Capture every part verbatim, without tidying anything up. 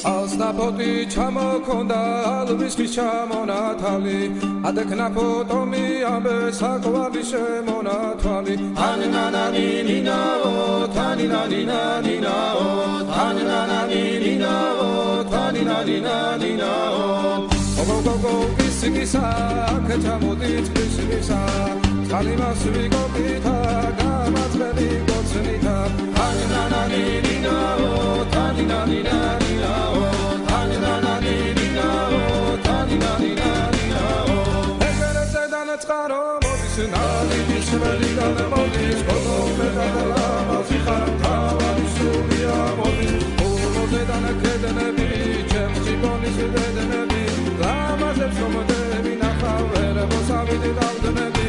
Alsnapoti chamokonda alviski chamonatali adeknapotomi ambesakvali shemonatali Haninani nina o taninani nina o taninani nina o taninani nina o Go go go bisigisa kachamodit bisigisa Talimas vigo pita gamas veli gotsenita Haninani nina o taninani nina o taninani nina o taninani nina o Egere zedan tkaro modis nali disveli dan modis Gogo medala mazikha tavali suria modis Gogo zedan kedene bi chemchi bonis vedene bi Lamazet from the Vinaka, where was I with the Aldenebi?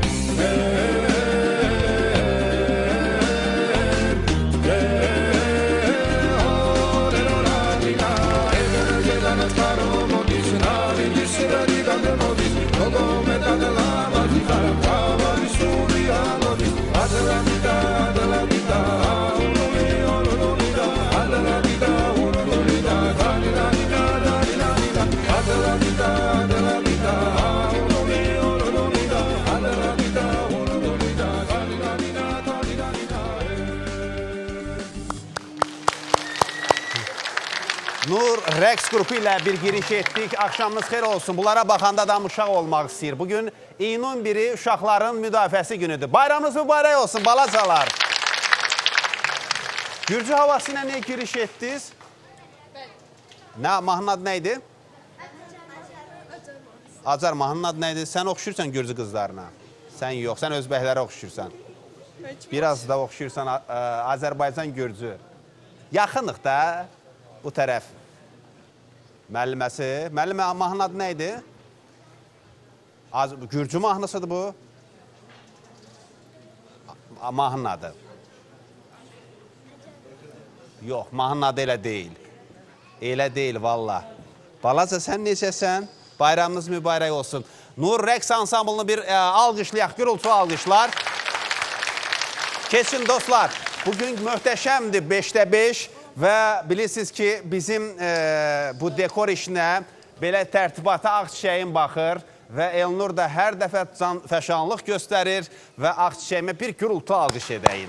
Nur Rəqs qrupu ilə bir giriş etdik. Axşamınız xeyir olsun. Bunlara baxanda da uşaq olmaq istəyir. Bugün iyunun biri uşaqların müdafiəsi günüdür. Bayramınız mübarək olsun, balacalar. Gürcü havası ilə nə giriş etdiniz? Nə, mahnın adı nə idi? Acar, mahnın adı nə idi? Sən oxşursan Gürcü qızlarına. Sən yox, sən özbəklərə oxşursan. Biraz da oxşursan Azərbaycan Gürcü. Yaxınıq da bu tərəf. Müəlliməsi. Müəllimə, mahnın adı nə idi? Gürcü mahnısıdır bu. Mahnın adı. Yox, mahnın adı elə deyil. Elə deyil, valla. Balaca, sən necəsən? Bayramınız mübarək olsun. Nur Rəqs ansamblını bir alqışlayaq, gürültü alqışlar. Keçin dostlar, bugün möhtəşəmdir beşdə beş və bilirsiniz ki, bizim bu dekor işinə belə tərtibata Ağçiçəyin baxır və Elnur da hər dəfə fəşanlıq göstərir və Ağçiçəyimə bir gürültü alqış edəyin.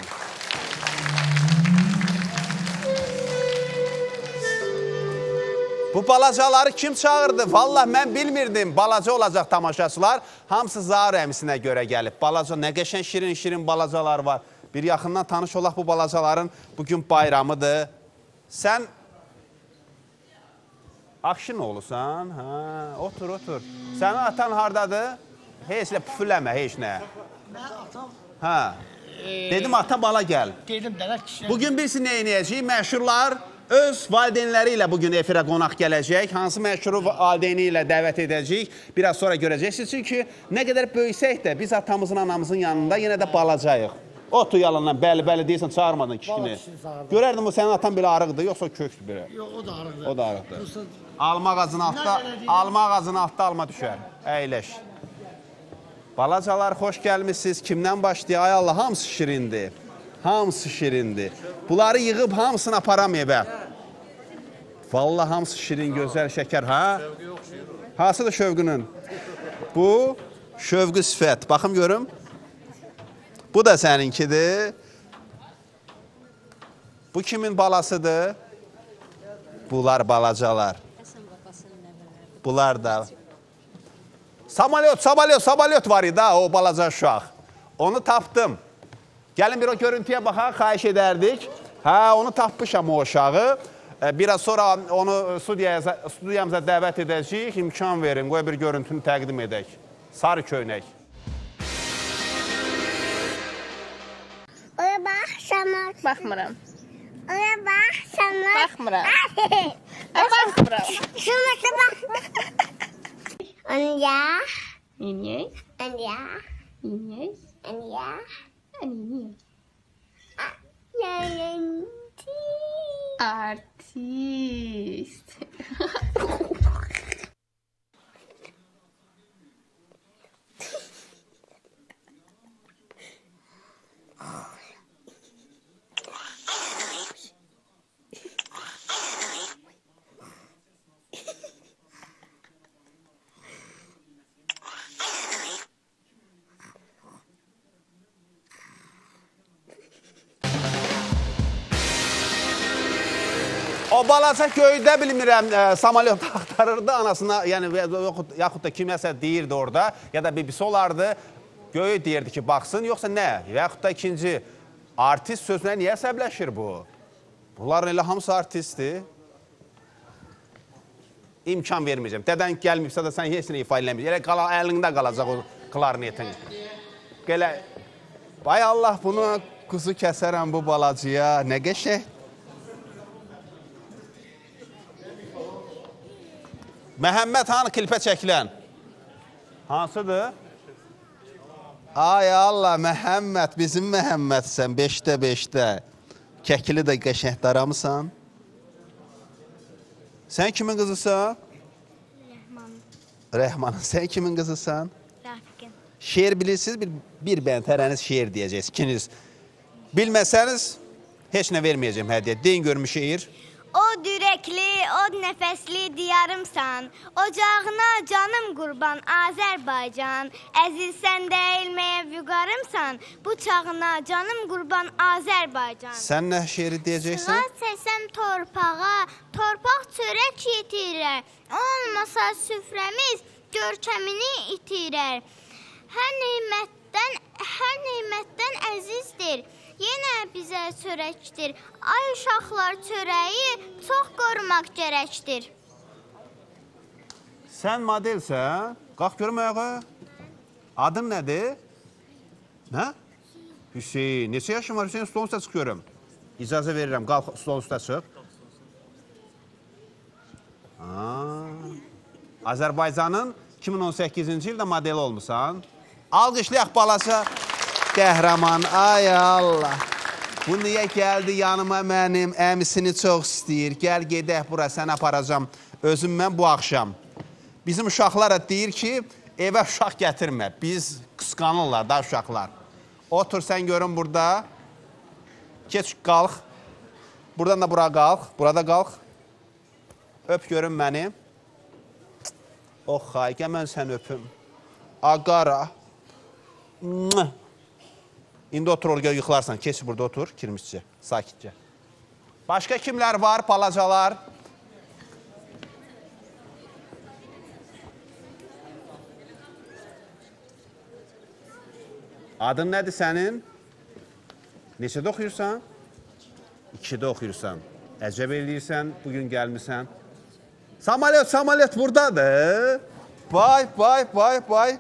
Bu balacaları kim çağırdı? Valla mən bilmirdim. Balaca olacaq tamaşaçılar. Hamısı Zahar əmisinə görə gəlib. Balaca, nə qəşən şirin-şirin balacalar var. Bir yaxından tanış olaq bu balacaların bugün bayramıdır. Sən Akşin oğlusan? Hə, otur, otur. Sənin atan hardadır? Heç nə püfürləmə, heç nə. Mən atam... Hə. Dedim, ata bala gəl. Dedim, dənə kişilər... Bugün birisi nə eləyəcək? Məşhurlar öz valideynləri ilə bugün efirə qonaq gələcək. Hansı məşhuru valideyni ilə dəvət edəcək? Biraz sonra görəcəksiniz. Çünki nə qədər böyüsək də biz atamızın, anamızın yanında yenə də balacayıq. Otu yalandan, bəli, bəli deyirsən, çağırmadın kişini. Görərdim, o sənin atan belə arıqdır, yoxsa köksdür belə? Yox, o da arıqdır. O da arıqdır. Alma ağacının altda, alma ağacının altda alma düşər. Əyləş. Balacalar, xoş gəlmişsiniz. Kimdən başlayaq? Ay Allah, hamısı şirindir. Hamısı şirindir. Bunları yığıb hamısını aparamayıb, hə? Vallahi hamısı şirin, gözəl, şəkər, hə? Hasıdır Şövqünün? Bu, Şövqü sifət. Baxım görüm. Bu da səninkidir. Bu kimin balasıdır? Bunlar balacalar. Bunlar da. Samalyot, samalyot, samalyot var idi ha, o balaca uşaq. Onu tapdım. Gəlin bir o görüntüyə baxaq, xahiş edərdik. Hə, onu tapmışam o uşağı. Biraz sonra onu studiyamıza dəvət edəcəyik. İmkan verin, qoy bir görüntünü təqdim edək. Sarı köynək. Oraya baxsana. Baxmıram. Oraya baxsana. Baxmıram. Baxmıram. Şuna bax. Anya. İnək. Anya. İnək. Anya. İnək. Yayıncı. Artist. O balaca göydə bilmirəm, e, samolyot axtarırdı anasına, yəni yaxud, yaxud da kiməsə deyirdi orada, ya da bibisi olardı, göy deyirdi ki, baxsın, yoxsa nə? Yaxud da ikinci, artist sözünə niyə əsəbləşir bu? Bunların elə hamısı artistdir. İmkan verməyəcəm. Dədən gəlməyibsə də sən heç nə ifa eləməyəcək. Elə qala, əlində qalacaq o klarnetin. Gələ, bay Allah, bunu quzu kəsərəm bu balacıya, nə qəşək? Məhəmməd hanı klipə çəkilən? Hansıdır? Ay Allah, Məhəmməd, bizim Məhəmmədsən, beşdə beşdə. Kəkili də qəşək daramısan? Sən kimin qızısan? Rəhmanın. Rəhmanın. Sən kimin qızısan? Rafiqin. Şeir bilirsiniz, bir, bir bəntərəniz şeir deyəcəksiniz, ikiniz. Bilməsəniz, heç nə verməyəcəm hədiyyə. Deyin görmüş şeir. O dürəkli, o nəfəsli diyarımsan, ocağına canım qurban Azərbaycan. Əziz sən deyilməyə vüqarımsan, bu çağına canım qurban Azərbaycan. Sən nə şeiri deyəcəksin? Sığa səsəm torpağa, torpaq çörək yetirər. Olmasa süfrəmiz görkəmini itirər. Hər nimətdən, hər nimətdən əzizdir. Yenə bizə çörəkdir. Ay uşaqlar, çörəyi çox qorumaq gərəkdir. Sən modelsən? Qalx görüm ayağa. Adın nədir? Nə? Hüseyin. Neçə yaşın var Hüseyin? Stolun üstə çıxıyorum. İcazə verirəm. Qalx, stolun üstə çıx. Azərbaycanın iki min on səkkizinci ildə modeli olmusan. Alqışlayaq balaca. Qəhrəman, ay Allah. Bu niyə gəldi yanıma mənim, əmisini çox istəyir. Gəl gedək bura, səni aparacam. Özüm mən bu axşam. Bizim uşaqlara deyir ki, evə uşaq gətirmə. Biz qısqanırlar da uşaqlar. Otur sən görün burada. Keç, qalx. Buradan da bura qalx. Burada qalx. Öp görün məni. Oh, xay, gəl mən səni öpüm. Aqara. Mwah. İndi otur oraya yıxılarsan, keç burada otur, kirmişcə, sakitcə. Başqa kimlər var, balacalar? Adın nədir sənin? Neçədə oxuyursan? İkidə oxuyursan. Əcəb eləyirsən, bugün gəlmirsən. Samolyot, samolyot buradadır. Bay, bay, bay, bay.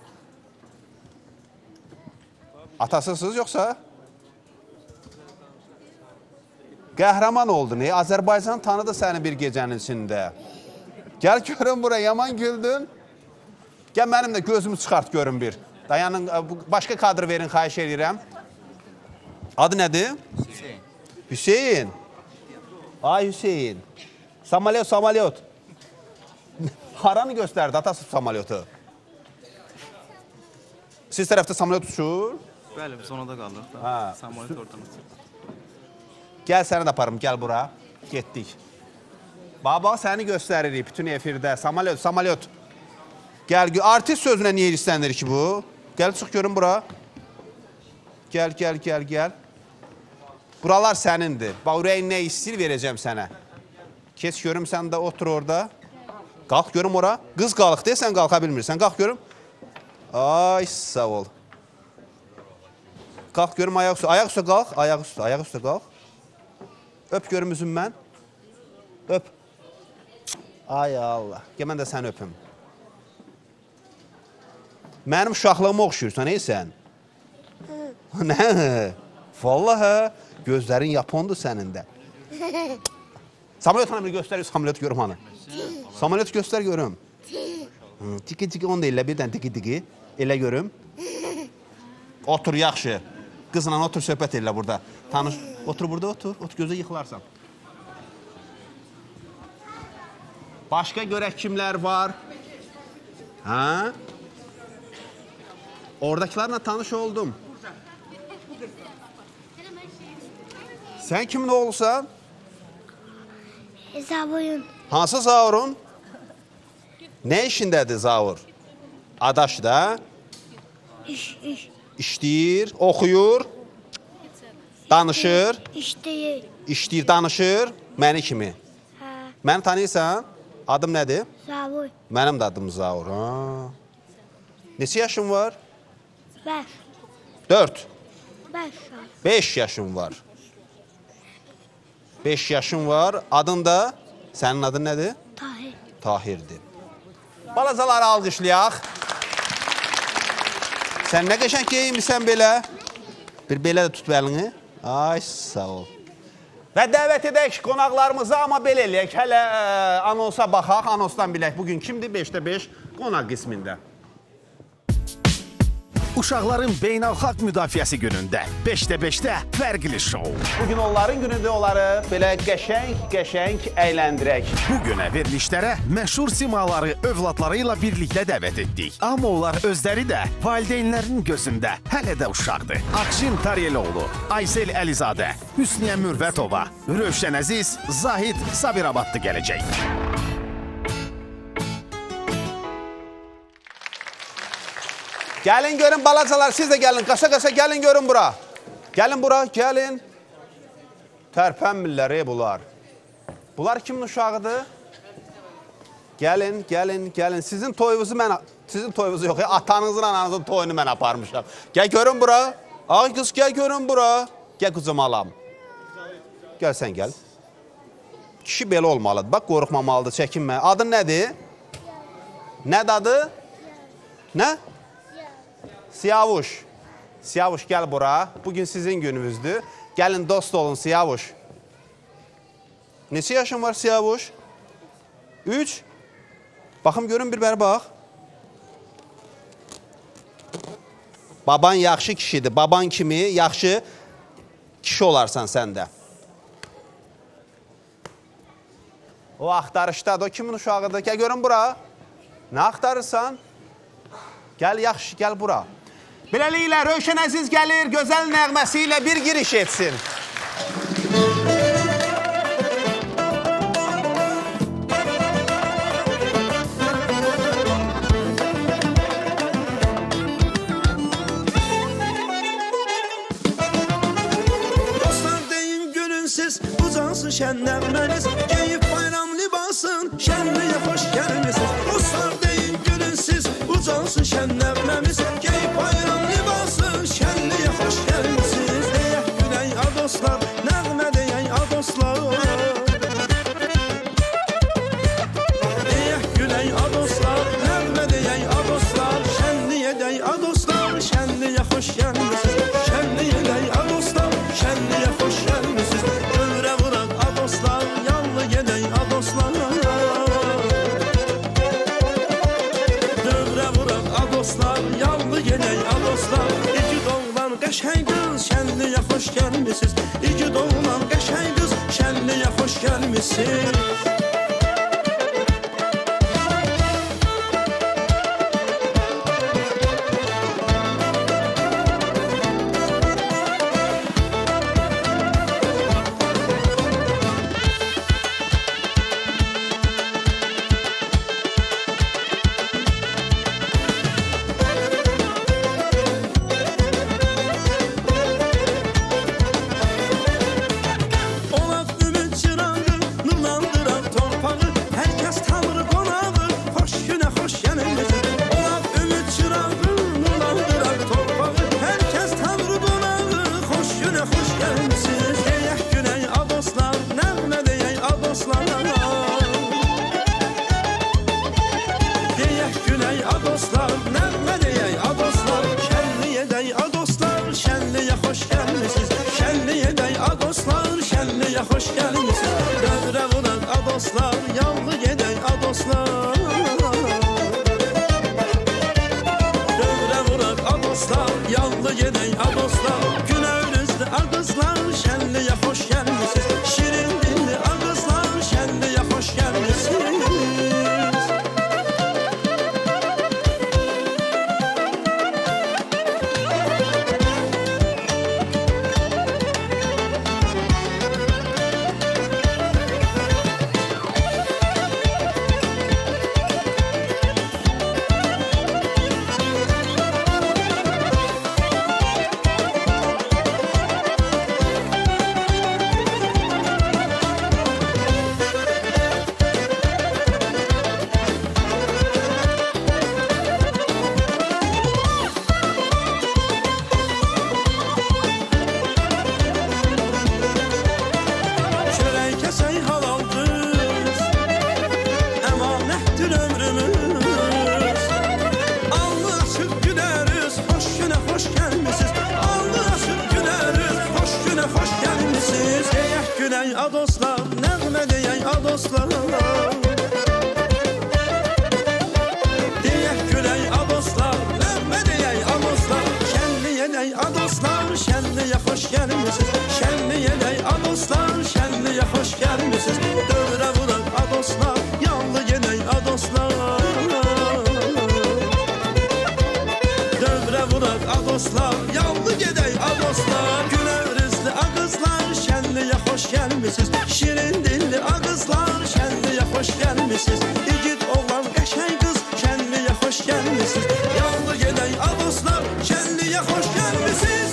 Atasısınız yoxsa? Qəhrəman oldun, e? Azərbaycan tanıdı səni bir gecənin içində. Gəl görün bura, yaman güldün. Gəl mənim də gözümü çıxart görün bir. Dayanın, başqa kadr verin, xahiş edirəm. Adı nədir? Hüseyin. Hüseyin. Ay Hüseyin. Samolyot, samolyot. Haranı göstərdi, atası samolyotu. Siz tərəfdə samolyot uçur? Bəli, biz ona da qaldıq da. Ha. Samolyot oradan uçur. Gəl səni də aparım, gəl bura. Getdik. Baba, səni göstəririk bütün efirdə. Samolyot, samolyot. Gəl, artist sözünə niyə istənir ki bu? Gəl, çıx görün bura. Gəl, gəl, gəl, gəl. Buralar sənindir. Bax, ürəyin nə istəyir verəcəm sənə. Keç görüm, sən də otur orada. Qalx görüm ora. Qız qalx deyə, sən qalxa bilmirsən. Qalx görüm. Ay, sağ ol. Qalx görüm, ayaq üstə. Ayaq üstə qalx, ayaq üstə, ayaq üstə qalx. Öp görüm üzüm mən. Öp. Ay Allah. Gəl, mən də səni öpüm. Mənim uşaqlığıma oxşuyursan, ey sən? Nə? Vallahi, gözlərin Yapondur sənin də. Samolyot hanım göstərir, samolyot görüm hanı. Samolyot göstər görüm. Tiki tiki onu da elə birdən tiki tiki. Elə görüm. Otur yaxşı. Qızla otur söhbət elə burada. Tanış. Otur burada otur. Otur gözə yıxılarsan. Başqa görək kimlər var? Hə? Oradakilarla tanış oldum. Sən kimin oğlusan? Zavurun. Hansı Zavurun? Nə işindədir Zavur? Adaş da? İş, iş. İşləyir, oxuyur, danışır. İşləyir. İşləyir, danışır. Məni kimi. Hə, Məni tanıyırsan? Adım nədir? Zavuy. Mənim də adım Zaur. Ha. Neçə yaşın var? Beş. Dörd. Beş. Beş yaşın var. Beş yaşın var. Adın da? Sənin adın nədir? Tahir. Tahirdir. Balacaları alqışlayaq. Sən nə qəşəng geyinmirsən belə? Bir belə də tut bəlini. Ay, sağ ol. Və dəvət edək qonaqlarımızı, amma belə eləyək. Hələ ə, anonsa baxaq, anonsdan bilək. Bugün kimdir? beşdə beş qonaq qismində. Uşaqların beynəlxalq müdafiəsi günündə beşdə beşdə fərqli şou. Bugün onların günündə onları belə qəşəng-qəşəng əyləndirək. Bu günə verilişlərə məşhur simaları övladları ilə birlikdə dəvət etdik. Amma onlar özləri də valideynlərin gözündə hələ də uşaqdır. Akşin Taryeloğlu, Aysel Əlizadə, Hüsniyə Mürvətova, Rövşən Əziz, Zahid Sabirabadlı gələcək. Gəlin görün balacalar, siz də gəlin. Qaça-qaça gəlin görün bura. Gəlin bura, gəlin. Tərpənmirlər, ey bunlar. Bunlar kimin uşağıdır? Gəlin, gəlin, gəlin. Sizin toyunuzu mən... Sizin toyunuzu yox, atanızın, ananızın toyunu mən aparmışam. Gəl görün bura. Ay qız, gəl görün bura. Gəl qızım alam. Gəl sən gəl. Kişi belə olmalıdır. Bax, qorxmamalıdır, çəkinmə. Adın nədir? Nədir adı? Nə? Siyavuş. Siyavuş gəl bura. Bugün sizin gününüzdür. Gəlin dost olun Siyavuş. Neçə yaşın var Siyavuş? Üç. Baxım görün bir bəri bax. Baban yaxşı kişidir. Baban kimi yaxşı kişi olarsan sən də. O axtarışdadır. O kimin uşağıdır? Gəl görün bura. Nə axtarırsan? Gəl yaxşı, gəl bura. Beləliklə, Rövşən Əziz gəlir, gözəl nəğməsi ilə bir giriş etsin. Dostlar deyin gülün siz, uzansın şən nəğməniz, geyib bayram libasın, şənliyə xoş gəlmisiniz. Dostlar deyin gülün siz, uzansın şən nəğməmiz, geyib bayram libasın, şənliyə xoş gəlmisiniz. Deyək gülək a dostlar, nəğmə deyək a dostlar. Deyək gülək a dostlar, nəğmə deyək a dostlar, şənliyə deyək a dostlar, şənliyə xoş gəlmisiniz. Şənliyə deyək a dostlar, şənliyə xoş gəlmisiniz. Övrə vuraq a dostlar, yanlı gedək a dostlar. Dövrə vuraq a dostlar, yanlı gedək a dostlar. İki doğulan qəşəng qız, şənliyə xoş gəlmisiniz. İki doğulan qəşəng qız, şənliyə xoş gəlmisiniz. Olaq ümid çırağı, nurlandıran torpağı, hər kəs tanrı qonağı, xoş günə xoş gəlmisiniz. Olaq ümid çırağı, nurlandıran torpağı, hər kəs tanrı qonağı, xoş günə xoş gəlmisiniz. Deyək günək a dostlar, nəğmə deyək a dostlar. Deyək günək a dostlar, nəğmə deyək a dostlar. Şənliyə dey a dostlar, şənliyə xoş gəlmisiniz. Şənliyə dey a dostlar, şənliyə xoş gəlmisiniz. Dövrə vuraq a dostlar, yanlı gedək a dostlar. Dövrə vuraq a dostlar, yanlı gedək a dostlar. Günəynüzdə a qızlar, şənliyə xoş gəlmisiniz. Şirin dilli a qızlar, şənliyə xoş gəlmisiniz. gülək a dostlar, nəğmə deyək a dostlar. Deyək gülək a dostlar, nəğmə deyək a dostlar. Şənli edək a dostlar, şənliyə xoş gəlmisiniz. Şənli edək a dostlar, şənliyə xoş gəlmisiniz. Dövrə vuraq a dostlar, yanlı gedək a dostlar. Dövrə vuraq a dostlar, yanlı gedək a dostlar. Gülər üzlü a qızlar, şənliyə xoş gəlmisiniz. Şirin dilli a qızlar, şənliyə xoş gəlmisiniz. İgid oğlan qəşəng qız, şənliyə xoş gəlmisiniz. Yanlı gedək a dostlar, şənliyə xoş gəlmisiniz.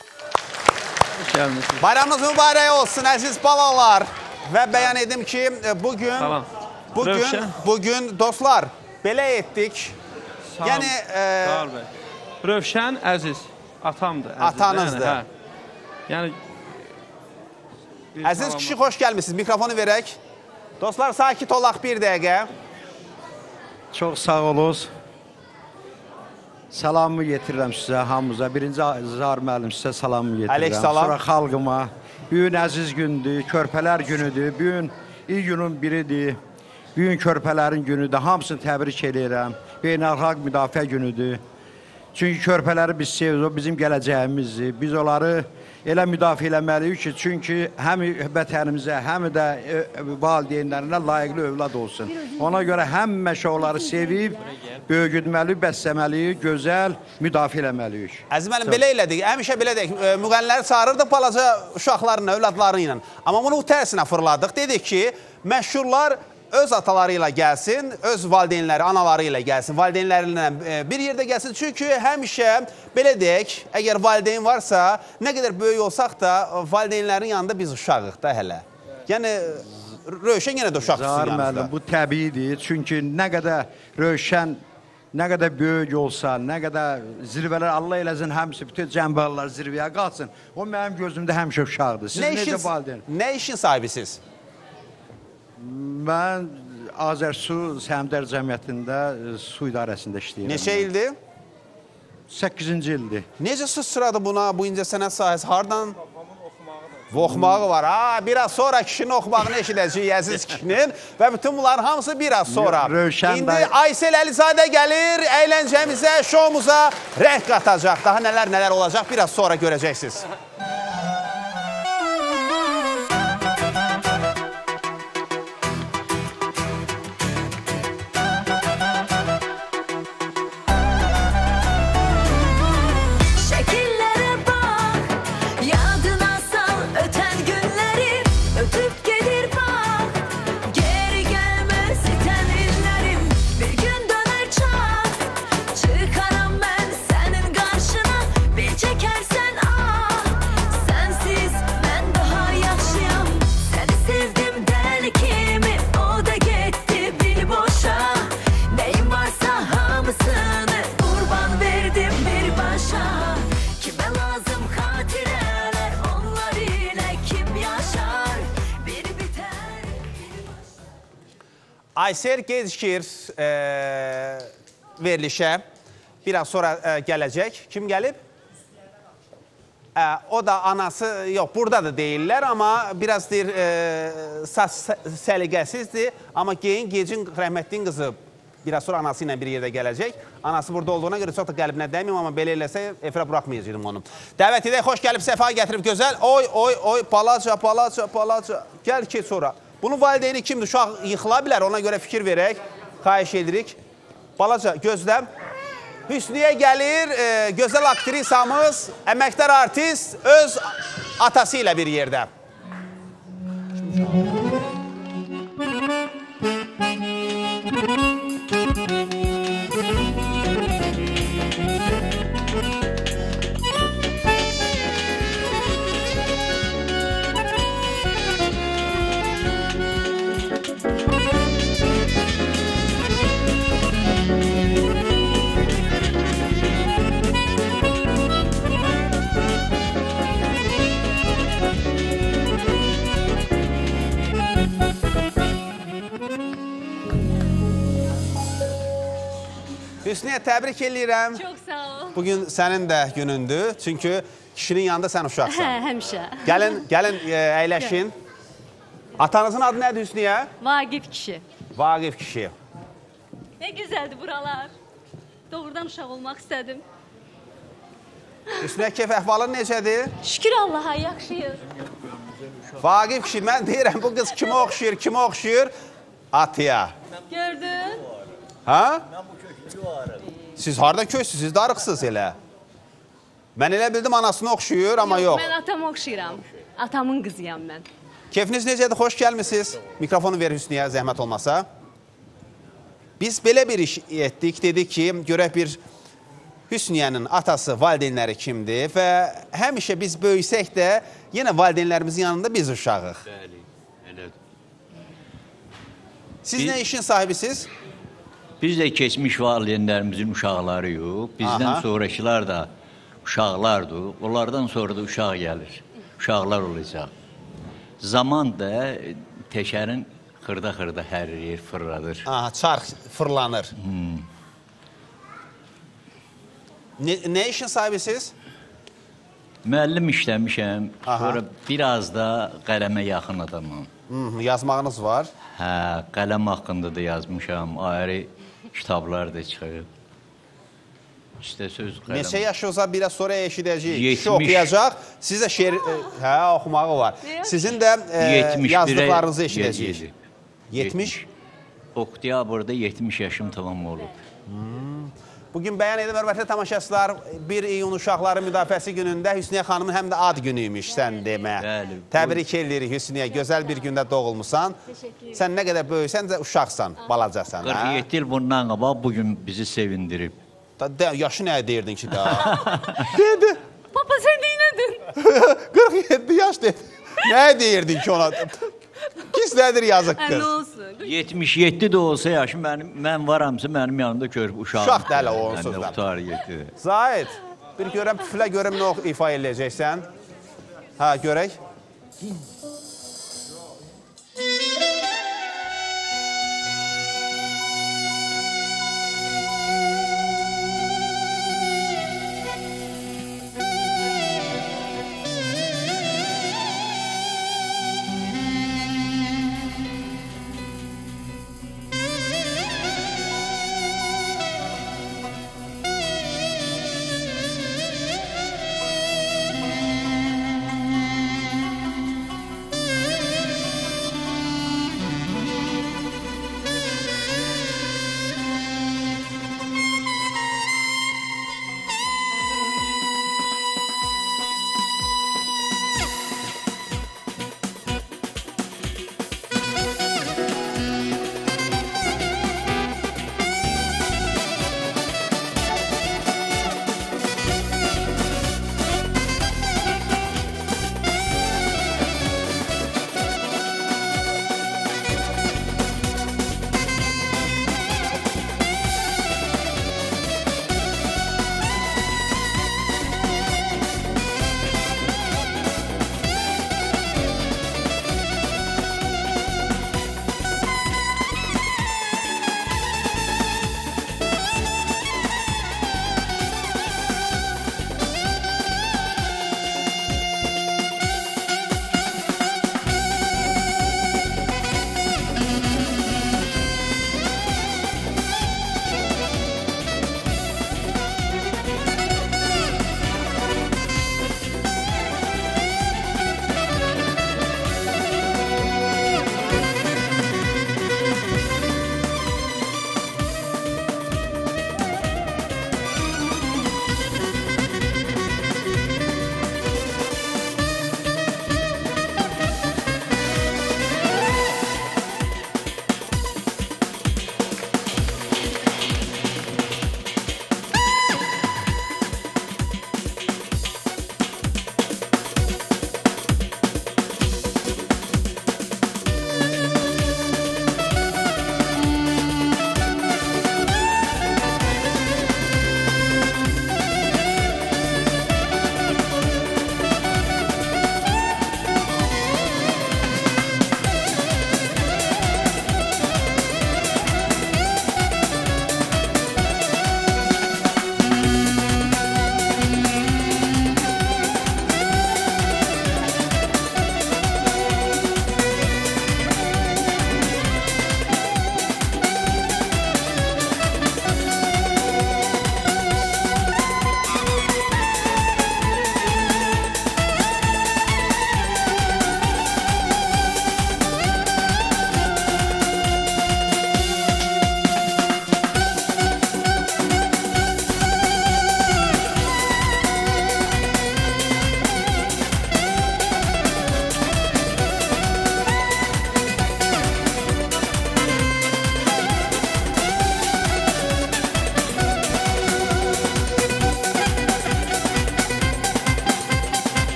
Bayramınız mübarək olsun əziz balalar. Və bəyan edim ki, bugün Tamam. bugün Rövşən. bugün dostlar belə etdik. Sağ ol, Yəni e, sağ ol bəy. Rövşən Əziz, atamdır. Əziz, Atanızdır. Yəni, hə. yəni bir əziz salam kişi var. xoş gəlmisiniz. Mikrofonu verək. Dostlar sakit olaq bir dəqiqə. Çox sağ olunuz. Salamımı yetirirəm sizə, hamımıza. Birinci Zahir müəllim sizə salamımı yetirirəm. Əleyk salam. Sonra xalqıma. Bugün əziz gündür, körpələr günüdür. Bugün iyunun biridir. Bugün körpələrin günüdür. Hamısını təbrik edirəm. Beynəlxalq müdafiə günüdür. Çünki körpələri biz sevirik, o bizim gələcəyimizdir. Biz onları elə müdafiə eləməliyik ki, çünki həm vətənimizə, həm də valideynlərinə layiqli övlad olsun. Ona görə həmişə onları sevib, böyüdməliyik, bəsləməliyik, gözəl müdafiə eləməliyik. Əziz müəllim, belə elədik, həmişə belə deyik, müğənniləri çağırırdıq balaca uşaqlarına, övladları ilə. Amma bunu tərsinə fırladıq. Dedik ki, məşhurlar öz ataları ilə gəlsin, öz valideynləri, anaları ilə gəlsin, valideynləri ilə bir yerdə gəlsin. Çünki həmişə, belə deyək, əgər valideyn varsa, nə qədər böyük olsaq da, valideynlərin yanında biz uşağıq da hələ. Yəni, Rövşən yenə də uşaqsın Zahir yanınızda. müəllim, bu təbiidir. Çünki nə qədər Rövşən, nə qədər böyük olsa, nə qədər zirvələr Allah eləsin, həmsi bütün cəmbələr zirvəyə qalsın. O mənim gözümdə həmişə uşaqdır. Siz Nə necə işin, valideyn? nə işin sahibisiz? Mən Azərsu Səhmdar Cəmiyyətində su idarəsində işləyirəm. Neçə ildir? səkkizinci ildir. Necə sıçradı buna, bu incəsənət sahəsi? Hardan? Oxumağı var. Ha, biraz sonra kişinin oxumağını eşidəcəyik, əziz kişinin. Və bütün bunların hamısı biraz sonra. Rövşən İndi bəy- Aysel Əlizadə gəlir, əyləncəmizə, şoumuza rəng qatacaq. Daha nələr nələr olacaq, biraz sonra görəcəksiniz. Şekillere bak, yadına sal öten günleri, ötüp gelir bak, geri gelmez iten illerim, bir gün döner çak, çıkarım ben senin karşına, bir çekersen ah, sensiz ben daha yaşayam, seni sevdim deli kimi, o da gitti bir boşa, neyim varsa hamısını kurban verdim bir başa. Kime lazım hatireler, onlar ile kim yaşar, biri biter, biri başlar. Aysel gecikir e, verilişə. Biraz sonra e, gələcək. Kim gəlib? E, o da anası, yox, burada da deyirlər, amma biraz deyir, e, saç səliqəsizdir. Amma geyin, gecin rəhmətliyin qızı biraz sonra anası ilə bir yerdə gələcək. Anası burada olduğuna görə çox da qəlbinə dəyməyim, amma belə eləsə efirə buraxmayacaqdım onu. Dəvət edək, xoş gəlib, səfa gətirib, gözəl. Oy, oy, oy, balaca, balaca, balaca. Gəl ki sonra. Bunun valideyni kimdir? Uşaq yıxıla bilər, ona görə fikir verək. Xahiş edirik. Balaca, gözlə. Hüsniyə gəlir, e, gözəl aktrisamız, əməkdar artist öz atası ilə bir yerdə. Hüsniyə, təbrik edirəm. Çox sağ ol. Bugün sənin də günündür. Çünki kişinin yanında sən uşaqsan. Hə, həmişə. Gəlin, gəlin e, əyləşin. Atanızın adı nədir Hüsniyə? Vaqif kişi. Vaqif kişi. Ne güzeldi buralar. Doğrudan uşaq olmaq istədim. Hüsniyə keyf əhvalın necədir? Şükür Allaha, yaxşıyıq. Vaqif kişi, mən deyirəm bu qız kimə oxşayır, kimə oxşayır? Atıya. Gördün? Ha? Siz harada köysünüz, siz darıqsınız elə. Mən elə bildim anasını oxşayır, amma yox. Mən atama oxşayıram. Atamın qızıyam mən. Keyfiniz necədir, xoş gəlmişsiniz. Mikrofonu ver Hüsniyə, zəhmət olmasa. Biz belə bir iş etdik, dedik ki, görək bir Hüsniyənin atası, valideynləri kimdir və həmişə biz böyüsək də yenə valideynlərimizin yanında biz uşağıq. Bəli, elədir. Siz nə işin sahibisiz? Biz də keçmiş valideynlərimizin uşaqlarıyıq. Bizdən Aha. sonrakılar da uşaqlardır. Onlardan sonra da uşaq gəlir. Uşaqlar olacaq. Zaman da təkərin xırda-xırda hərir, fırladır. Aha, çarx fırlanır. Hmm. Ne, nə işin sahibisiz? Müəllim işləmişəm. Sonra biraz da qələmə yaxın adamım. Hmm, yazmağınız var? Hə, qələm haqqında da yazmışam. Ayrı kitablar da çıxıb. İşte söz qələm. Neçə yaşınıza biraz sonra eşidəcəyik. yetmiş. Kişi oxuyacaq. Siz də şeir, e, hə, oxumağı var. Sizin də e, yazdıqlarınızı eşidəcəyik. yetmiş? Oktyabrda yetmiş yaşım tamam olub. Hmm. Bugün bəyan edim, hörmətli tamaşaçılar, bir iyun uşaqları müdafiəsi günündə Hüsniyə xanımın həm də ad günüymüş sən demə. Bəli. Təbrik edirik Hüsniyə, gözəl bir gündə doğulmusan. Sən nə qədər böyüksən də uşaqsan, balacasan. qırx yeddi il bundan qabaq bugün bizi sevindirib. Da, de, yaşı nə deyirdin ki daha? Dedi. Papa sen deynədin. qırx yeddi yaş dedi. Nə deyirdin ki ona? Pis nədir yazıq Hə, qız? nə olsun? yetmiş yeddi də olsa yaşı mənim, mən varamsa mənim yanımda görüb uşağım. Uşaq da hələ o onsuz da. Utar yedi. Zahid, bir görəm, püflə görəm nə ifa eləyəcəksən. Ha, görək.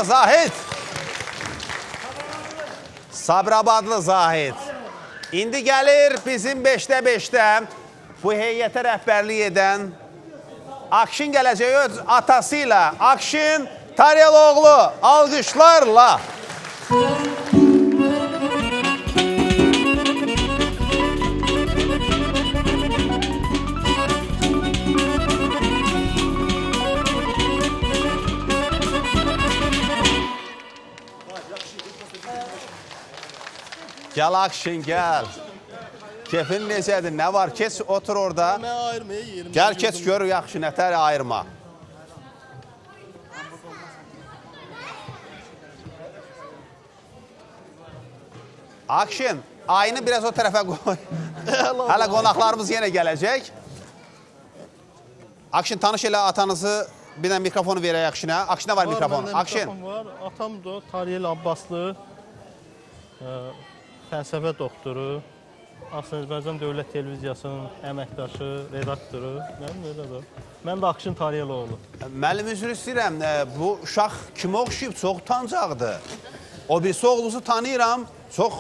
Sabirabadlı Zahid. Sabirabadlı Zahid. İndi gəlir bizim beşdə beşdə bu heyətə rəhbərlik edən Akşin gələcək öz atasıyla. Akşin Taryeloğlu alqışlarla. Gəl Akşin, gəl. Kefin necədir, nə var? Keç, otur orada. Gəl, keç, gör, yaxşı, nətər ayırma. Akşin, ayını biraz o tərəfə qoy. Hələ qonaqlarımız yenə gələcək. Akşin, tanış elə atanızı, bir də mikrofonu verək Akşinə. Akşinə var mikrofon. Akşin. Atam da Tariyel Abbaslı, fəlsəfə doktoru, Azərbaycan Dövlət Televiziyasının əməkdaşı, redaktoru. Mənim elədir. Mən də Akşin Tariyeloğlu. Mənim üzr istəyirəm, bu uşaq kimə oxşayıb? Çox utancaqdır. O birisi oğlunuzu tanıyıram, çox...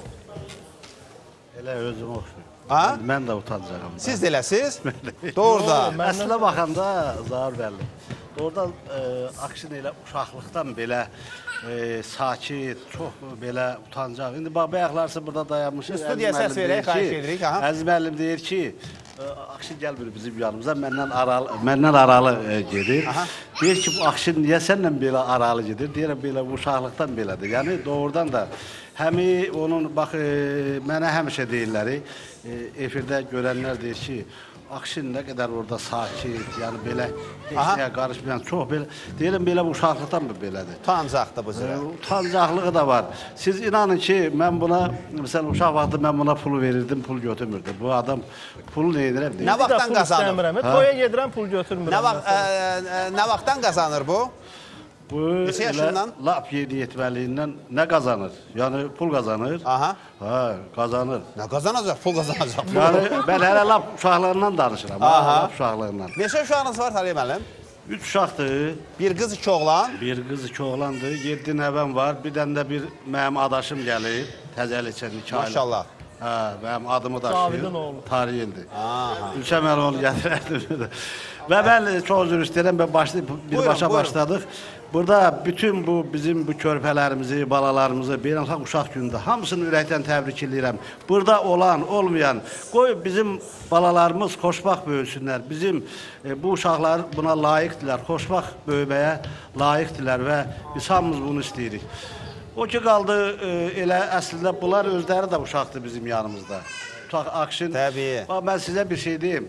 Elə özüm oxşuyum. Ha? Mən də utancaqam. Siz də eləsiz? Doğrudan. Əslə baxanda Zahir bəlli. Doğrudan Akşin elə uşaqlıqdan belə sakit, çox belə utancaq. İndi bayaqlarsa burada dayanmışıq. Studiya səs verək, xahiş edirik. Əziz müəllim deyir ki, Akşin gəlmir bizim yanımıza, məndən aralı gedir. Deyir ki, bu Akşin niyə səndən belə aralı gedir? Deyirəm, belə uşaqlıqdan belədir. Yəni, doğrudan da həmi onun, bax, mənə həmişə deyirlər, efirdə görənlər deyir ki, Akşin nə qədər orada sakit, yəni belə heç nəyə qarışmayan, çox belə, deyirəm, belə bu uşaqlıqdan mı belədir? Utancaqdır bu zirə. Utancaqlığı da var. Siz inanın ki, mən buna, məsələn, uşaq vaxtı mən buna pul verirdim, pul götürmürdüm. Bu adam pulu nə edirəm? Nə vaxtdan qazanır? Toya gedirəm, pul götürmürəm. Nə vaxtdan qazanır bu? Bu, lap yedi yetməliyindən nə qazanır? Yəni, pul qazanır. Aha. Hə, qazanır. Nə qazanacaq? Pul qazanacaq. Yəni, mən hələ lap uşaqlarından danışıram. Aha. Lap uşaqlarından. Neçə uşağınız var, Taliyə müəllim? Üç uşaqdır. Bir qız, iki oğlan. Bir qız, iki oğlandır. Yeddi nəvəm var. Bir dənə də bir mənim adaşım gəlir. Təzəlikçən iki aylı. Maşallah. Hə, mənim adımı daşıyır. Tariyeldir. Gülşən oğlu gətirərdim. Və mən çox üzr istəyirəm, bir başa başladıq. Burada bütün bu bizim bu körpələrimizi, balalarımızı beynəlxalq uşaq günündə hamısını ürəkdən təbrik edirəm. Burada olan, olmayan, qoy bizim balalarımız xoşbaxt böyüsünlər. Bizim bu uşaqlar buna layiqdirlər, xoşbaxt böyüməyə layiqdirlər və biz hamımız bunu istəyirik. O ki qaldı, elə əslində bunlar özləri də uşaqdır bizim yanımızda. Akşin, mən sizə bir şey deyim.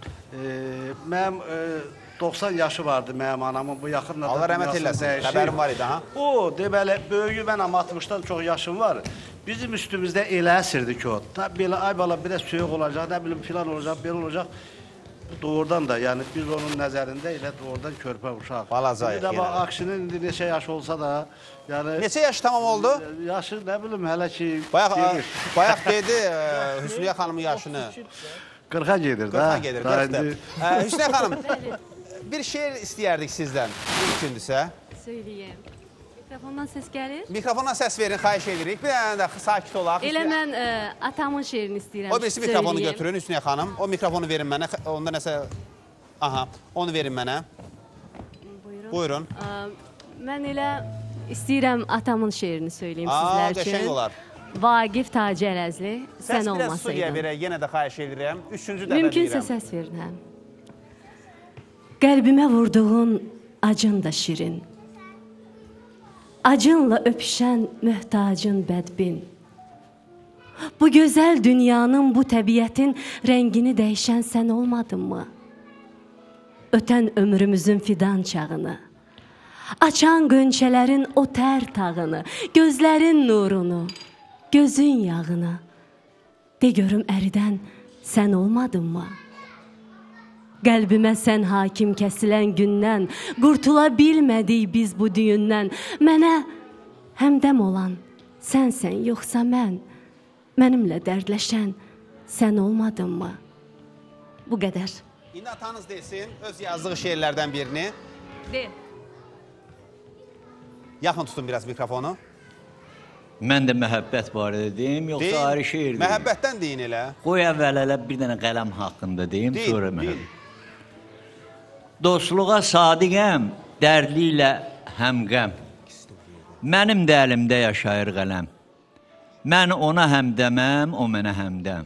Mənim doxsan yaşı vardı mənim anamın, bu yaxınla da Allah rəhmət eləsin, xəbərim var idi, ha? O, deməli, böyüyü mənəm altmışdan çox yaşım var. Bizim üstümüzdə elə əsirdi ki o, belə ay bala biraz söyük olacaq, nə bilim filan olacaq, belə olacaq. Bu doğrudan da, yəni biz onun nəzərində elə doğrudan körpə uşaq. Balacayıq yenə. Bir də Akşinin indi neçə yaş olsa da, yəni... Neçə yaş tamam oldu? Yaşı, nə bilim, hələ ki... Bayaq dedi Hüsniyə xanımın yaşını. qırxa gedir, da. qırxa gedir, qırxdır. Hüsniyə xanım, bir şeir istəyərdik sizdən, mümkündürsə. Söyləyəm. Mikrofondan səs gəlir? Mikrofondan səs verin, xahiş edirik. Bir dənə də sakit olaq. Elə mən ə, atamın şeirini istəyirəm. O birisi mikrofonu götürün, Hüsniyə xanım. O mikrofonu verin mənə, onda nəsə... Aha, onu verin mənə. Buyurun. Buyurun. Ə, mən elə istəyirəm atamın şeirini söyləyim sizlər üçün. Aa, qəşəng olar. Vaqif Taci Ərəzli, sən olmasaydın. Səs biraz studiya verək, yenə də xahiş edirəm. Üçüncü dəfə deyirəm. Mümkünsə səs verin, həm. Qəlbimə vurduğun acın da şirin. Acınla öpüşən möhtacın bədbin. Bu gözəl dünyanın, bu təbiətin rəngini dəyişən sən olmadın mı? Ötən ömrümüzün fidan çağını, açan qönçələrin o tər tağını, gözlərin nurunu, gözün yağını, de görüm əridən sən olmadın mı? Qəlbimə sən hakim kəsilən gündən, qurtula bilmədik biz bu düyündən. Mənə həmdəm olan sənsən, yoxsa mən, mənimlə dərdləşən sən olmadın mı? Bu qədər. İndi atanız desin öz yazdığı şeirlərdən birini. De. Yaxın tutun biraz mikrofonu. Mən də məhəbbət barədə deyim, yoxsa ayrı şeir deyim? Məhəbbətdən deyin elə. Qoy əvvəl-ələ bir dənə qələm haqqında deyim, deyin, sonra deyin. məhəbbət. Dostluğa sadiqəm, dərdli ilə həmqəm. Mənim də əlimdə yaşayır qələm. Mən ona həmdəməm, o mənə həmdəm.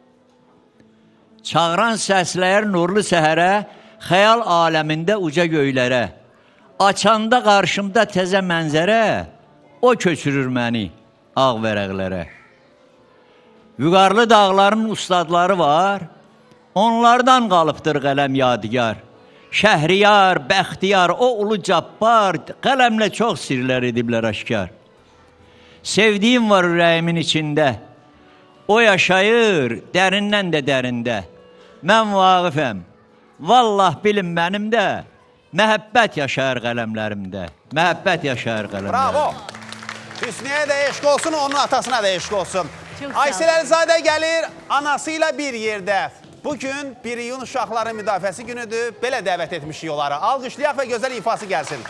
Çağıran səsləyər nurlu səhərə, xəyal aləmində uca göylərə. Açanda qarşımda təzə mənzərə, o köçürür məni ağ vərəqlərə. Vüqarlı dağların ustadları var, onlardan qalıbdır qələm yadigar. Şəhriyar, bəxtiyar, o ulu cabbar, qələmlə çox sirlər ediblər aşkar. Sevdiyim var ürəyimin içində, o yaşayır dərindən də dərində. Mən vaqifəm, vallah bilin mənim də, məhəbbət yaşayır qələmlərimdə. Məhəbbət yaşayır qələmlərimdə. Bravo! Hüsniyə də eşq olsun, onun atasına da eşq olsun. Aysel Əlizadə gəlir anasıyla bir yerdə. Bugün bir iyun uşaqların müdafiəsi günüdür. Belə dəvət etmişik onları. Alqışlayaq və gözəl ifası gəlsin.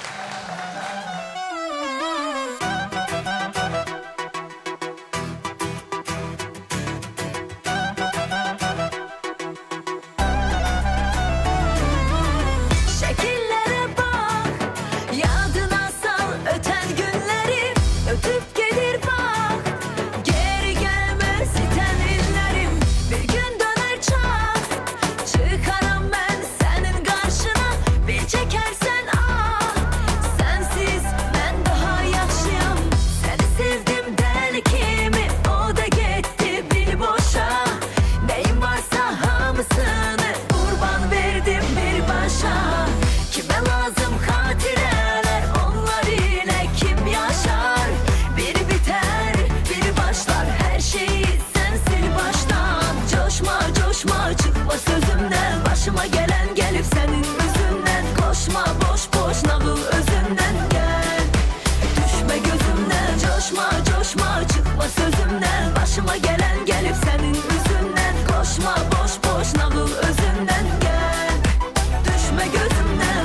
Başıma gelen gelip senin yüzünden. Koşma boş boş nağıl özünden. Gel düşme gözümden. Coşma coşma çıkma sözümden. Başıma gelen gelip senin yüzünden. Koşma boş boş nağıl özünden. Gel düşme gözümden.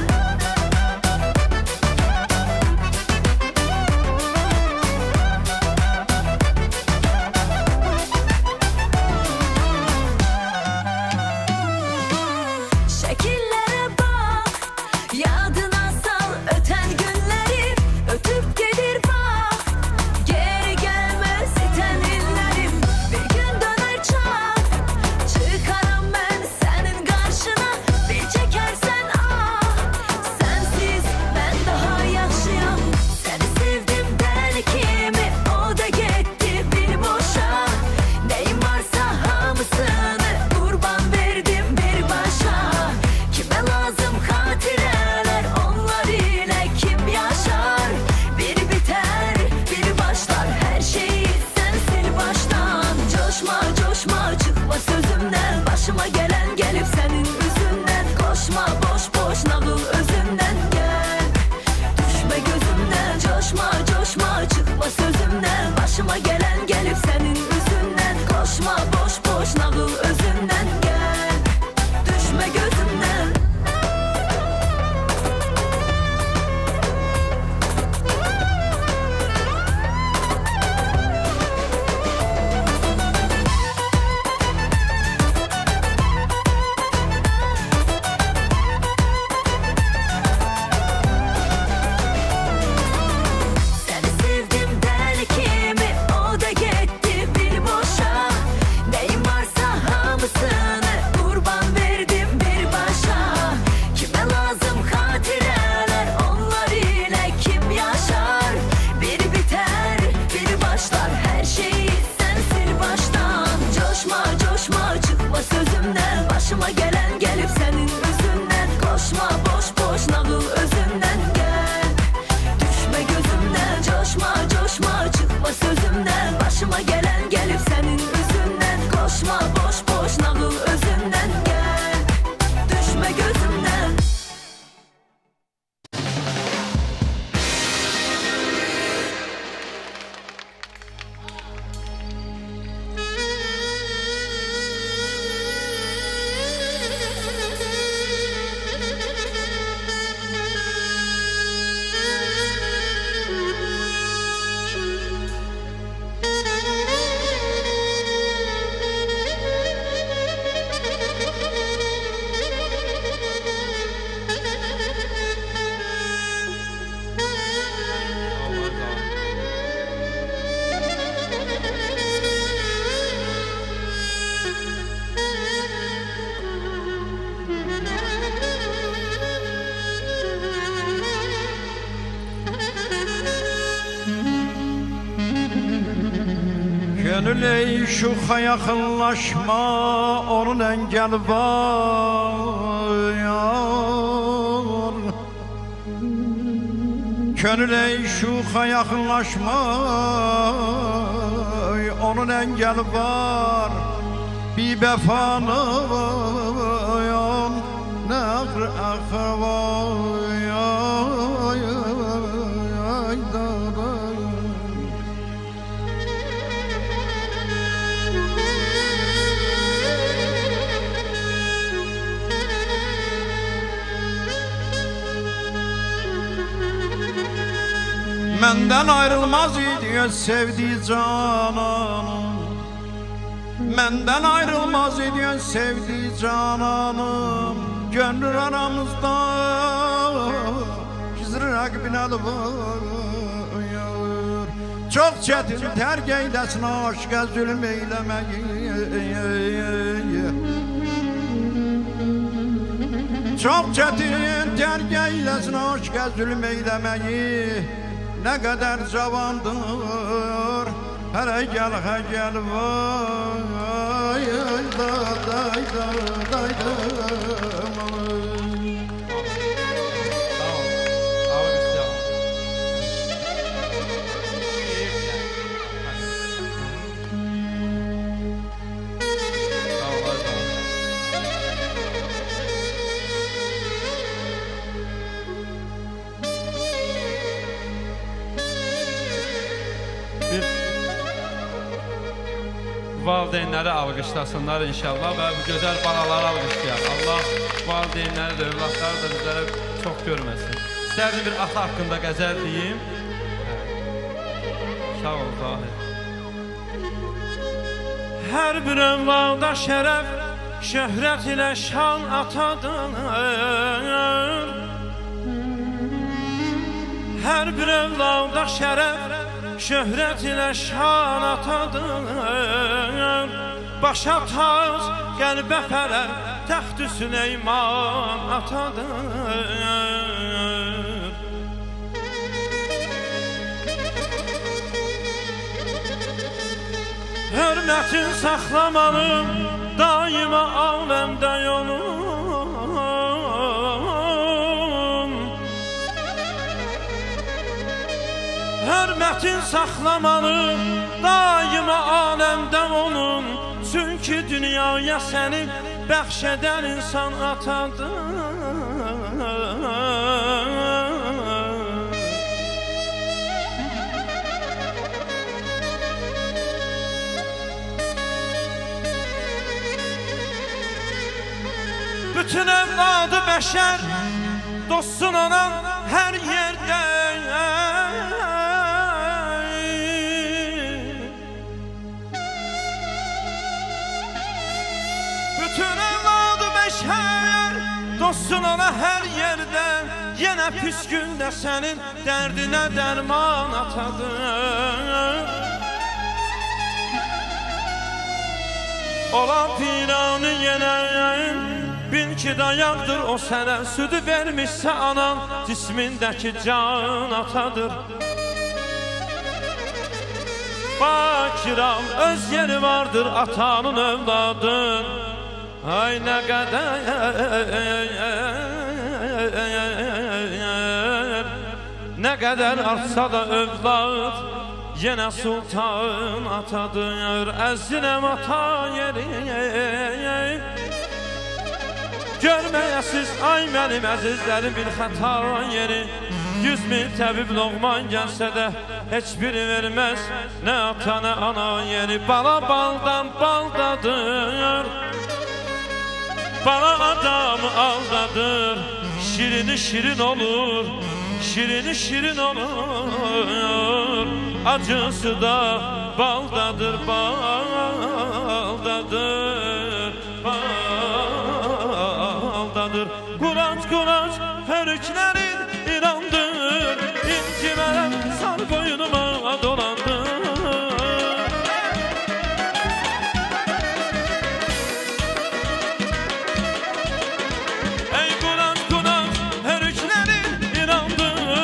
Başıma gelen gelip senin yüzünden. Koşma boş boş nağıl özünden. Gel düşme gözümden. Coşma coşma çıkma sözümden. Başıma gelen gelip senin yüzünden. Koşma boş boş nağıl özünden. Gel düşme gözümden. Neyim varsa hamısını Gönül ey şuxa yaxınlaşma, onun engel var. Gönül ey şuxa yaxınlaşma, onun engel var. Bir befanıyan nəqr Məndən ayrılmaz idi öz sevdiği cananım. Məndən ayrılmaz idi öz sevdiği cananım. Gönül aramızda gizli rəqbinəli var. Çox çətin tərk eyləsin aşqa zülm eyləməyi. Çox çətin tərk eyləsin aşqa zülm eyləməyi. Nə qədər cavandır, hələ gəl, hə gəl, vay, da, da, da, da, da. Valideynləri alqışlasınlar inşallah və bu gözəl balaları alqışlayar. Allah valideynləri də, övladları da bizlərə çox görməsin. İstərdim bir ata haqqında qəzəl deyim. Sağ ol, Zahir. Hər bir övlada şərəf, şöhrət ilə şan atadır. Hər bir övlada şərəf, şöhrət ilə şan atadır. Başa tac, qəlbə fərər, təxt-ü Süleyman atadır. Hörmətin saxlamalı, daima aləmdə yolun. Hörmətin saxlamalı, daima aləmdə olun. Çünki dünyaya səni bəxş edən insan atadır. Bütün evladı bəşər dostsun olan hər yerdə. Bütün evladı bəşər dostsun ona hər yerdə. Yenə pis gündə sənin dərdinə dərman atadır. Olan piranı yenə bil ki dayaqdır o sənə. Südü vermişsə anan cismindəki can atadır. Bakiram öz yeri vardır atanın övladın. Ay nə qədər nə qədər artsa da övlad yenə sultan atadır. Əzzinəm ata yeri görməyəsiz ay mənim əzizlərim bir xəta yeri. Yüz min təbib loğman gəlsə də heç biri verməz nə ata nə ana yeri. Bala baldan baldadır, bala adamı aldadır. Şirini şirin olur, şirini şirin olur. Acısı da baldadır, baldadır, baldadır. Qurac qurac hörüklərin inandır, incimərəm sar boynuma dolandır.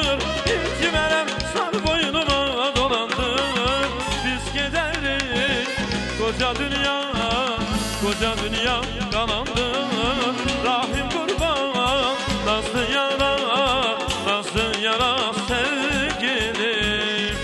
Biz gedərik koca dünya kanandı. Rahim kurban, nazlı yara, nazlı yara sevgilim.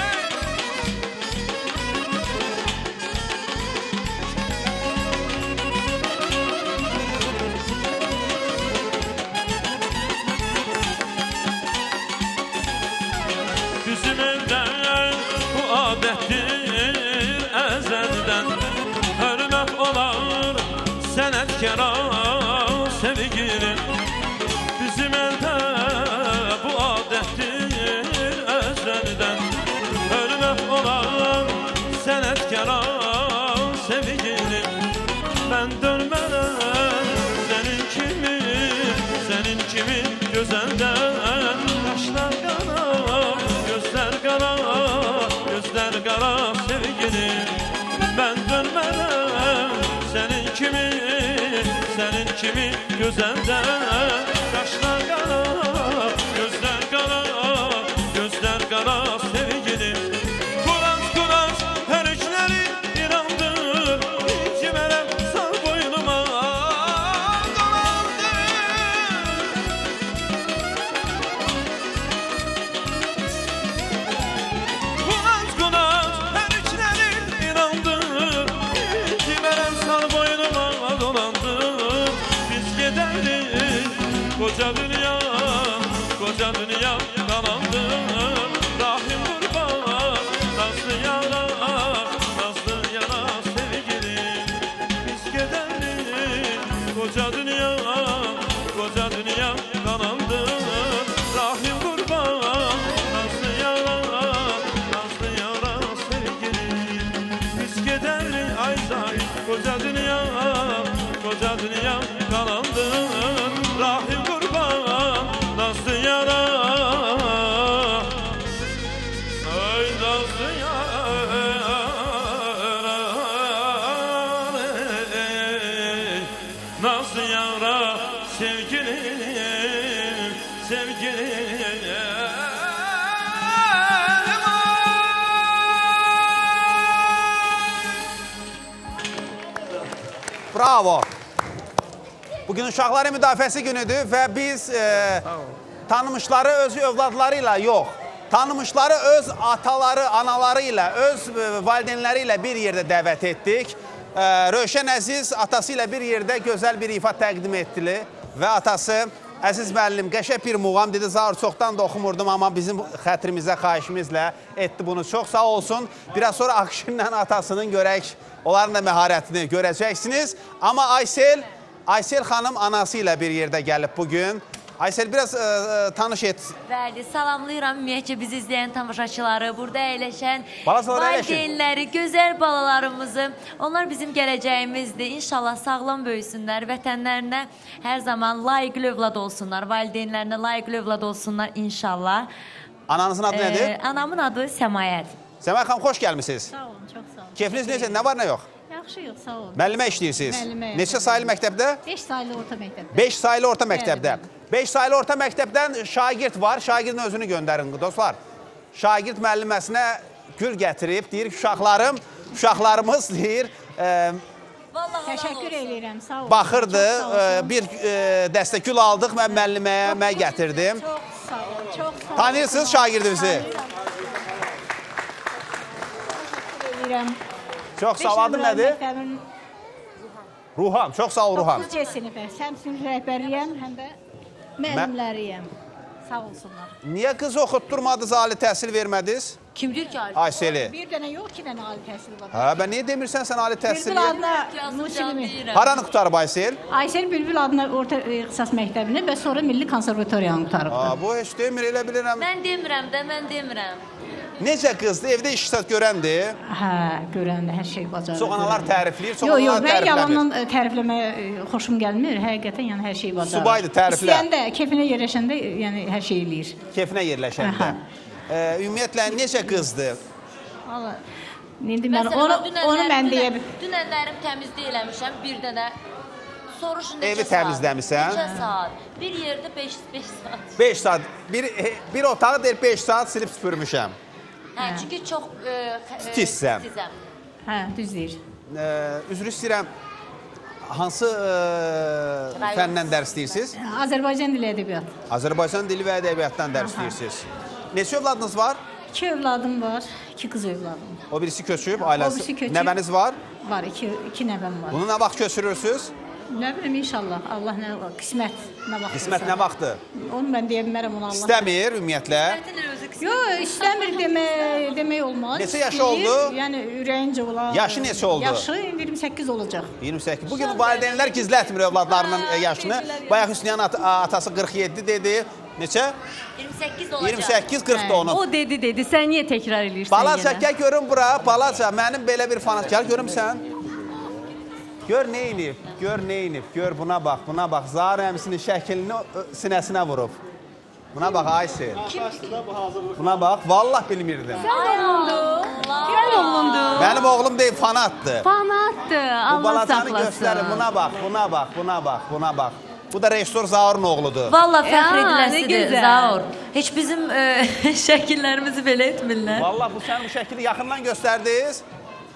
Bizim evde bu adettir ezelden. Hürmet olar senetkara sevgilim. Bizim evde bu adettir ezelden. Hürmet olar senetkara sevgilim. Ben dönmeden senin kimi, senin kimi güzelden. Kaşlar kara, gözler kara, gözler kara sevgilim. Ben dönmeden senin kimi, senin kimi güzelden. Kaşlar kara, gözler kara, gözler kara sevgilim. Kurat kurat her işleri inandır, cimerem sar boynuma dolandır. Kurat kurat her işleri inandır, cimerem sar boynuma dolandır. Biz gideriz koca dünya, koca dünya kalandı. Rahim kurban, nazlı yara, nazlı yara sevgilim. Biz gideriz koca dünya, koca dünya kalandı. Rahim kurban, nazlı yara, nazlı yara sevgilim. Biz gideriz ay zahir koca dünya, koca dünya kalandı. Rahim kurban, nazlı yara, ay nazlı yara, nazlı yara sevgilim, sevgilim. Bravo. Bugün uşaqların müdafiəsi günüdür və biz e, tanımışları öz övladlarıyla yox, tanımışları öz ataları, anaları ilə, öz e, valideynləri ilə bir yerdə dəvət etdik. E, Rövşən Əziz atası ilə bir yerdə gözəl bir ifa təqdim etdili və atası Əziz müəllim qəşəng bir muğam dedi, zar çoxdan da oxumurdum, amma bizim xətrimizə, xahişimizlə etdi bunu. Çox sağ olsun. Biraz sonra Akşinlə atasının görək, onların da məharətini görəcəksiniz. Amma Aysel, Aysel xanım anası ilə bir yerdə gəlib bugün. Aysel, biraz ə, tanış et. Bəli, salamlayıram ümumiyyətcə bizi izləyən tamaşaçıları, burada əyləşən valideynləri, gözəl balalarımızı. Onlar bizim gələcəyimizdir. İnşallah sağlam böyüsünlər, vətənlərinə hər zaman layiqli övlad olsunlar, valideynlərinə layiqli övlad olsunlar inşallah. Ananızın adı nədir? Ee, anamın adı Səmayət. Səmayət xanım, xoş gəlmişsiniz. Sağ olun, çox sağ olun. Keyfiniz necə, nə var, nə yox? Yaxşıyıq, sağ olun. Müəllimə işləyirsiniz. Müəllimə. Neçə sayılı məktəbdə? beş sayılı orta məktəbdə. beş sayılı orta məktəbdə. beş sayılı orta məktəbdən şagird var. Şagirdin özünü göndərin, dostlar. Şagird müəlliməsinə gül gətirib, deyir ki, uşaqlarım, uşaqlarımız deyir, e, Təşəkkür edirəm, sağ olun. baxırdı, e, bir e, dəstə gül aldıq, mən müəlliməyə mən gətirdim. Çox sağ olun, çox sağ olun. Tanıyırsınız şagirdinizi? Edirəm. Çox sağ ol, adı nədir? Ruhan, çox sağ ol Ruhan. doqquz C sinifə, həm sinif rəhbərliyəm, həm də müəllimləriyəm. Sağ olsunlar. Niyə qız oxutturmadınız, ali təhsil vermədiniz? Kim deyir ki, ali Ayseli. Bir dənə yox, iki dənə ali təhsil var. Hə, bən niyə demirsən sən ali təhsil? Bülbül adına musiqimi. Haranı qutarıb Aysel? Aysel Bülbül adına orta ixtisas məktəbini və sonra Milli Konservatoriyanı qutarıb. Aa, bu heç demir, elə bilirəm. Mən demirəm də, mən demirəm. Necə qızdır, evdə iş-işsat görəndir? Hə, görəndə hər şey bacarır. Çox analar tərifləyir, çox Yox, yox, analar mən tərifləmir. yalandan tərifləməyə xoşum gəlmir. Həqiqətən yəni hər şey bacarır. Subaydı, təriflə. İstəyəndə, kefinə yerləşəndə yəni hər şey eləyir. Kefinə yerləşəndə. E, ümumiyyətlə, necə qızdır? Valla, indi mən onu, onu mən deyə bilmirəm. Dünənlərim təmizlik eləmişəm, bir dənə soruşun neçə Evi saat. təmizləmisən? Neçə saat? Bir yerdə beş saat. beş saat. Bir, bir otağı deyir beş saat silib süpürmüşəm. Hə, çünki çox e, Titizsəm. titizəm. Hə, düz deyir. E, üzr istəyirəm. hansı e, fəndən dərs deyirsiniz? Azərbaycan dili ədəbiyyat. Azərbaycan dili və ədəbiyyatdan dərs deyirsiniz. Neçə övladınız var? İki övladım var, iki qız övladım. O birisi köçüb, ailəsi. O birisi köçüb. Nəvəniz var? Var, iki, iki nəvəm var. Bunu nə vaxt köçürürsünüz? Nə bilim, inşallah. Allah nə qismət nə vaxt. Qismət nə vaxtı? Onu mən deyə bilmərəm ona Allah. İstəmir ümumiyyətlə? Yox, istəmir demək, demək olmaz. Neçə yaşı oldu? Yəni ürəyincə olan. Yaşı neçə oldu? Yaşı iyirmi səkkiz olacaq. iyirmi səkkiz. Bugün valideynlər gizlətmir övladlarının yaşını. Bayaq Hüsniyanın at atası qırx yeddi dedi. Neçə? iyirmi səkkiz olacaq. iyirmi səkkiz qırxda onun. O dedi dedi. Sən niyə təkrar edirsən? Balaca gəl görüm bura. Balaca mənim belə bir fanat. Gəl görüm sən. Gör nə inib, gör nə inib, gör buna bax, buna bax. Zahir əmisinin şəklini sinəsinə vurub. Buna bax Aysel. Buna bax, vallah bilmirdim. Sən oğlundu. Sən oğlundu. Mənim oğlum deyil, fanatdır. Fanatdır, Allah saxlasın. Bu balacanı göstərir, buna bax, buna bax, buna bax, buna bax. Bu da rejissor Zaurun oğludur. Valla fəxr ediləsidir Zaur. Heç bizim e, şəkillərimizi belə etmirlər. Valla bu sən bu şəkili yaxından göstərdiniz.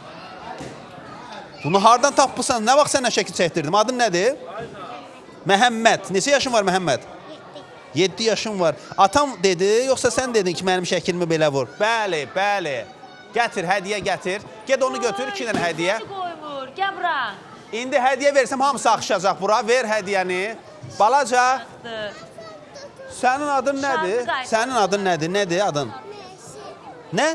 Bunu hardan tapmışsan? Nə vaxt sənə şəkil çəkdirdim? Adın nədir? Məhəmməd. Neçə yaşın var Məhəmməd? yeddi yaşın var. Atam dedi, yoxsa sən dedin ki, mənim şəklimi belə vur? Bəli, bəli. Gətir, hədiyyə gətir. Ged onu götür, iki dənə hədiyyə. Qoymur, gəl bura. İndi hədiyyə versəm, hamısı axışacaq bura. Ver hədiyyəni. Balaca. Sənin adın nədir? Sənin adın nədir? Nədir adın? Nə?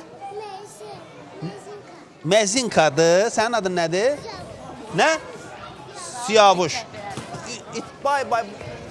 Məzinkadır. Sənin adın nədir? Nə? Siyavuş. Bay bay.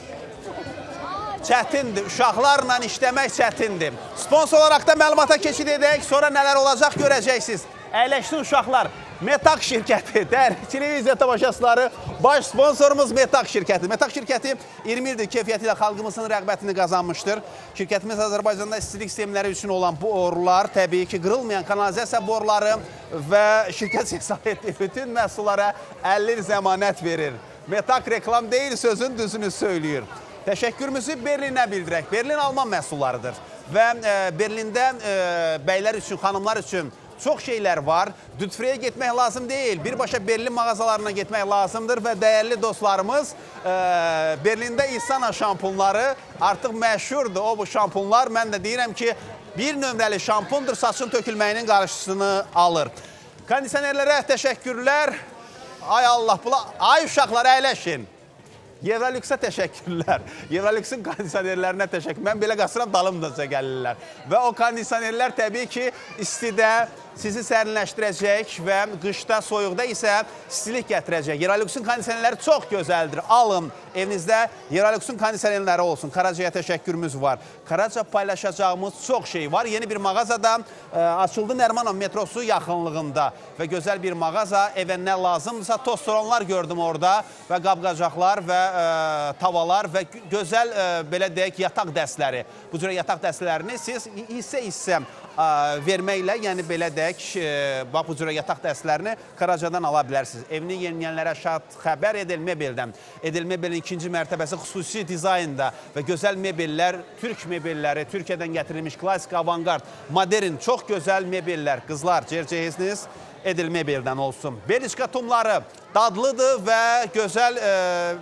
Çətindir. Uşaqlarla işləmək çətindir. Sponsor olaraq da məlumata keçid edək. Sonra nələr olacaq görəcəksiniz. Əyləşsin uşaqlar. Metak şirkəti, dəyərli televiziya tamaşaçıları, baş sponsorumuz Metak şirkəti. Metak şirkəti iyirmi ildir keyfiyyəti ilə xalqımızın rəğbətini qazanmışdır. Şirkətimiz Azərbaycanda istilik sistemləri üçün olan bu borular, təbii ki, qırılmayan kanalizasiya boruları və şirkət hesab etdiyi bütün məhsullara əlli il zəmanət verir. Metak reklam deyil, sözün düzünü söylüyor. Təşəkkürümüzü Berlinə bildirək. Berlin Alman məhsullarıdır və e, Berlində e, bəylər üçün, xanımlar üçün çox şeylər var. Dütfriyə getmək lazım deyil. Birbaşa Berlin mağazalarına getmək lazımdır və dəyərli dostlarımız e, Berlində İsana şampunları artıq məşhurdur. O bu şampunlar, mən də deyirəm ki, bir nömrəli şampundur, saçın tökülməyinin qarşısını alır. Kondisionerlərə təşəkkürlər. Ay Allah, bula, ay uşaqlar əyləşin. Evrolüksə təşəkkürlər. Evrolüksin kondisionerlərinə təşəkkür. Mən belə qasıram, dalımdaca gəlirlər. Və o kondisionerlər təbii ki, istidə sizi sərinləşdirəcək və qışda, soyuqda isə istilik gətirəcək. Evrolüksin kondisionerləri çox gözəldir. Alın, evinizdə Evrolüksin kondisionerləri olsun. Karacaya təşəkkürümüz var. Karaca paylaşacağımız çox şey var. Yeni bir mağazada e, açıldı Nərmanov metrosu yaxınlığında və gözəl bir mağaza. Evə nə lazımdırsa tostoronlar gördüm orada və qabqacaqlar və e, tavalar və gözəl e, belə deyək yataq dəstləri. Bu cürə yataq dəstlərini siz hissə-hissə e, verməklə, yəni belə deyək, e, bax bu cürə yataq dəstlərini Karacadan ala bilərsiniz. Evini yeniləyənlərə şad xəbər Edel Mebeldən. Edel Mebelin ikinci mərtəbəsi xüsusi dizaynda və gözəl mebellər, türk mebelləri, Türkiyədən gətirilmiş klasik avangard, modern, çox gözəl mebellər. Qızlar, cərcəyiziniz Edel Mebeldən olsun. Belçika tumları dadlıdır və gözəl e,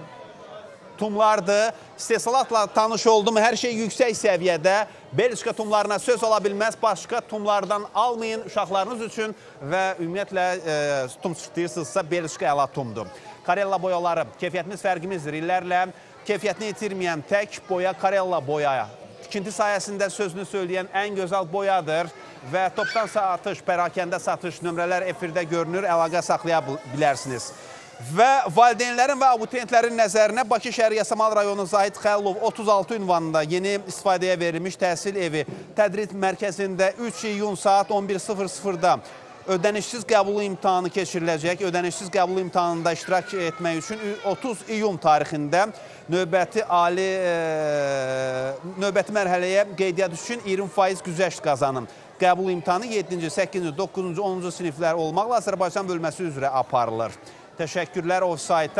tumlardır. İstehsalatla tanış oldum, hər şey yüksək səviyyədə. Belçika tumlarına söz ola bilməz, başqa tumlardan almayın uşaqlarınız üçün və ümumiyyətlə e, tum çıxdıyırsınızsa Belçika əla tumdur. Karella boyaları, keyfiyyətimiz fərqimizdir. İllərlə keyfiyyətini itirməyən tək boya Karella boyaya. Tikinti sayəsində sözünü söyləyən ən gözəl boyadır və topdan satış, pərakəndə satış nömrələr efirdə görünür, əlaqə saxlaya bilərsiniz. Və valideynlərin və abituriyentlərin nəzərinə Bakı şəhəri Yasamal rayonu Zahid Xəlilov otuz altı ünvanında yeni istifadəyə verilmiş təhsil evi tədris mərkəzində üç iyun saat on bir sıfır sıfırda ödənişsiz qəbul imtahanı keçiriləcək. Ödənişsiz qəbul imtahanında iştirak etmək üçün otuz iyun tarixində növbəti ali e, növbəti mərhələyə qeydiyyat üçün iyirmi faiz güzəşt qazanın. Qəbul imtahanı yeddinci, səkkizinci, doqquzuncu, onuncu siniflər olmaqla Azərbaycan bölməsi üzrə aparılır. Təşəkkürlər Offsite-a.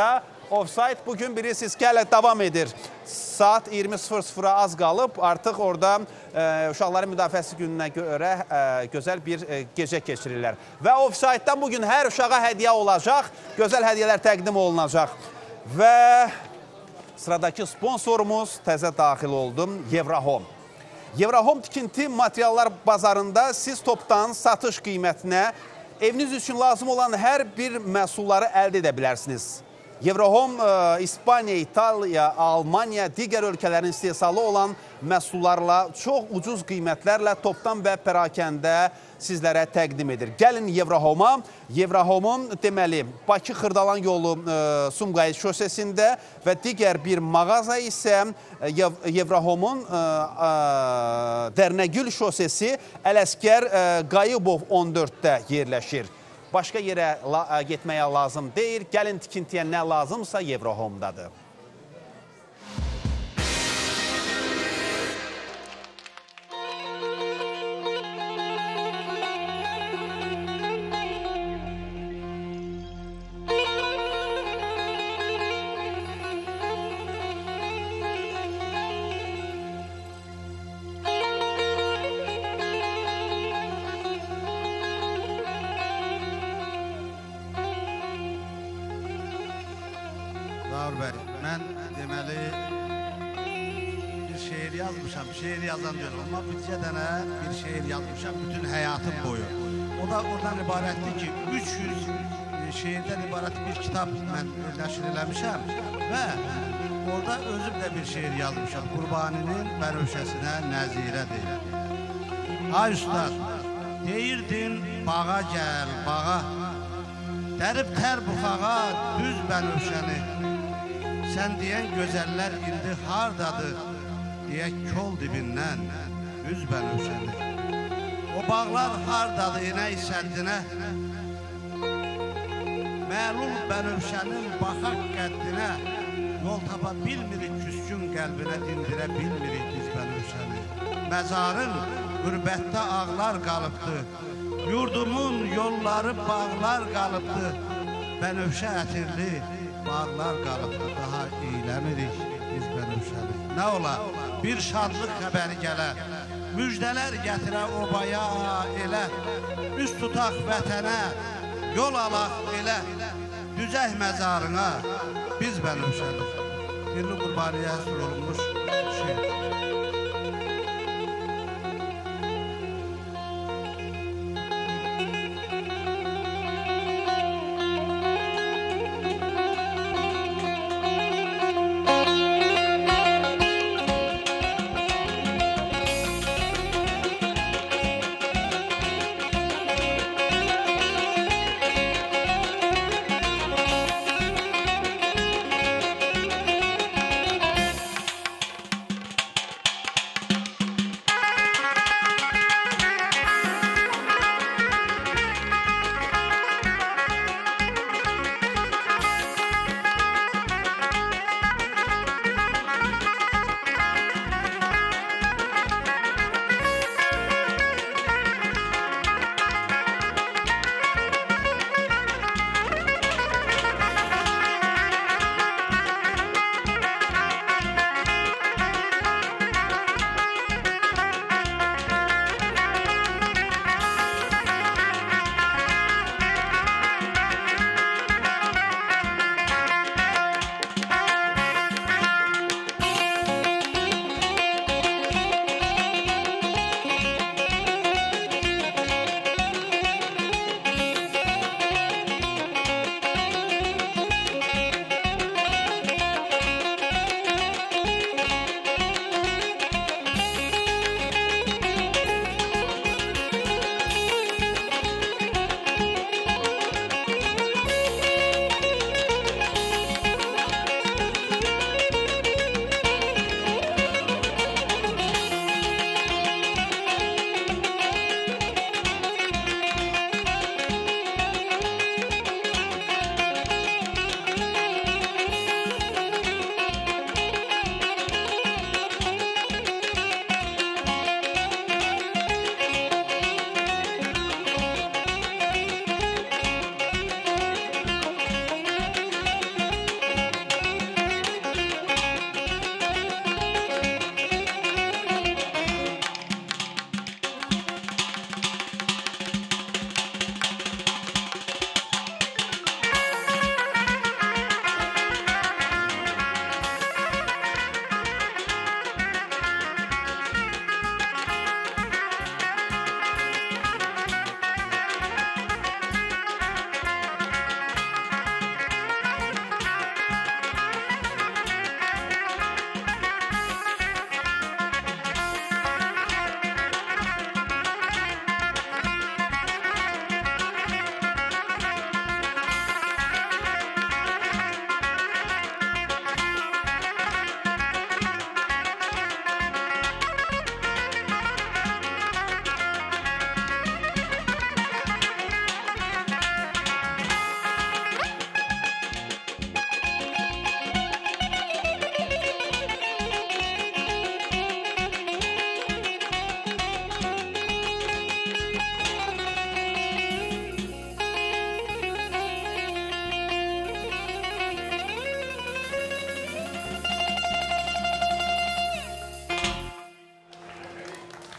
Offside bugün bilirsiniz ki hələ davam edir. Saat iyirmi sıfır sıfıra az qalıb. Artıq orada e, uşaqların müdafiəsi gününə görə e, gözəl bir e, gecə keçirirlər. Və offside'dan bugün hər uşağa hədiyyə olacaq. Gözəl hədiyyələr təqdim olunacaq. Və sıradakı sponsorumuz təzə daxil oldum. Yevrahome. Yevrahome tikinti materiallar bazarında siz topdan satış qiymətinə eviniz üçün lazım olan hər bir məhsulları əldə edə bilərsiniz. Yevrahome, İspaniya, İtaliya, Almaniya, digər ölkələrin istehsalı olan məhsullarla çox ucuz qiymətlərlə topdan və pərakəndə sizlərə təqdim edir. Gəlin Yevrahome-a. Yevrahome'un deməli Bakı Xırdalan yolu Sumqayıt şosesində və digər bir mağaza isə Yevrahome'un Dərnəgül şosesi Ələsgər Qayıbov on dörddə yerləşir. Başqa yerə getməyə lazım deyil. Gəlin tikintiyə nə lazımsa Yevrahome-dadır. Mən deməli bir şeir yazmışam, şeir yazan diyorum ama bircə dənə bir şeir yazmışam bütün həyatım boyu. O da oradan ibarətdir ki, üç yüz şeirdən ibarət bir kitab mən nəşr eləmişəm və orada özüm də bir şeir yazmışam. Qurbaninin bənövşəsinə nəzirədir. Ay ustad, deyirdin bağa gəl, bağa, dərib tər buxağa düz bənövşəni. Sən deyən gözəllər indi hardadır, deyək kol dibindən üz bənövşəni. O bağlar hardadır inək səddinə, məlum bənövşənin baxaq qəddinə, yol tapa bilmirik küskün qəlbinə, dindirə bilmirik biz bənövşəni. Məzarın qürbətdə ağlar qalıbdır, yurdumun yolları bağlar qalıbdır, bənövşə ətirli bağlar qalıbdır, daha eyləmirik biz bənövşəni. Nə ola, bir şadlıq xəbəri gələ, müjdələr gətirə obaya elə, üst tutaq vətənə, yol alaq elə, düzək məzarına biz bənövşəni. Birli Qurbaniyə həsr olunmuş şeir.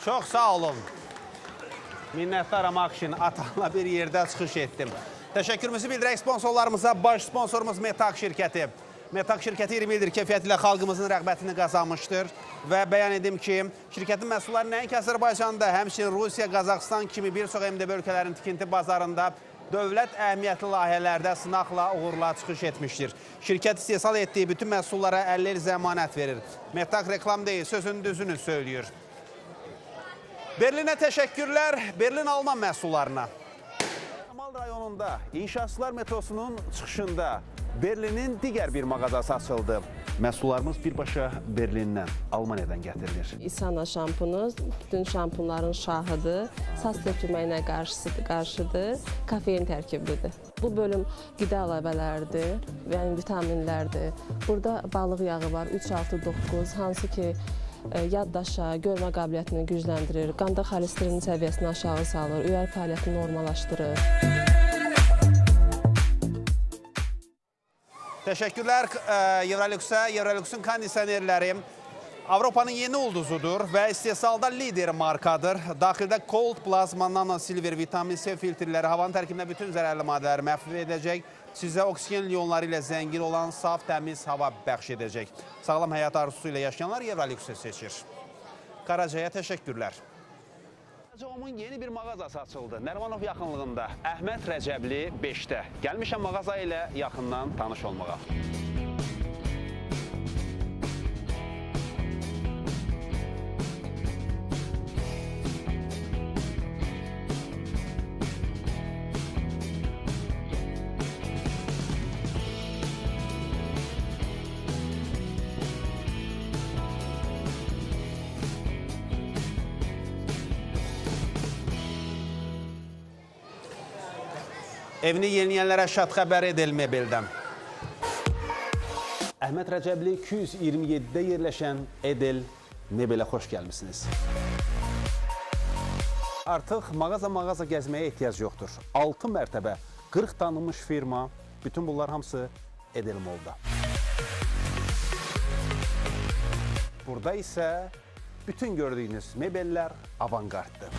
Çox sağ olun. Minnətdaram Akşin, atanla bir yerdə çıxış etdim. Təşəkkürümüzü bildirək sponsorlarımıza, baş sponsorumuz Metak şirkəti. Metak şirkəti iyirmi ildir keyfiyyət ilə xalqımızın rəğbətini qazanmışdır və bəyan edim ki, şirkətin məhsulları nəinki Azərbaycanda, həmçinin Rusiya, Qazaxıstan kimi bir çox M D B ölkələrin tikinti bazarında dövlət əhəmiyyətli layihələrdə sınaqla uğurla çıxış etmişdir. Şirkət istehsal etdiyi bütün məhsullara əlli il zəmanət verir. Metak reklam deyil, sözün düzünü söylüyor. Berlinə təşəkkürlər, Berlin Alman məhsullarına. Kamal rayonunda İnşaatçılar metrosunun çıxışında Berlinin digər bir mağazası açıldı. Məhsullarımız birbaşa Berlindən, Almaniyadan gətirilir. İsana şampunu bütün şampunların şahıdır, saç tökülməyinə qarşıdır, kafein tərkiblidir. Bu bölüm qida əlavələridir, yəni vitaminlərdir. Burada balıq yağı var, üç altı doqquz, hansı ki yaddaşa, görmə qabiliyyətini gücləndirir, qanda xolesterin səviyyəsini aşağı salır, ürək fəaliyyətini normallaşdırır. Təşəkkürlər Evrolüxə, Evrolüxün kondisionerləri Avropanın yeni ulduzudur və istehsalda lider markadır. Daxildə Cold Plasma Nano Silver vitamin C filtrləri havanın tərkibində bütün zərərli maddələri məhv edəcək. Sizə oksigen liyonları ilə zəngin olan saf, təmiz hava bəxş edəcək. Sağlam həyat arzusu ilə yaşayanlar Evrolüxü seçir. Qaracaya təşəkkürlər. Qaracayom'un yeni bir mağazası açıldı. Nərmanov yaxınlığında Əhməd Rəcəbli beşdə. Gəlmişəm mağaza ilə yaxından tanış olmağa. Evini yeniləyənlərə şad xəbər Edel Mebeldən. Əhməd Rəcəbli iki yüz iyirmi yeddidə yerləşən Edel Mebelə xoş gəlmişsiniz. Artıq mağaza-mağaza gəzməyə ehtiyac yoxdur. altı mərtəbə, qırx tanınmış firma, bütün bunlar hamısı Edel Mall'da. Burada isə bütün gördüyünüz mebellər avangarddır.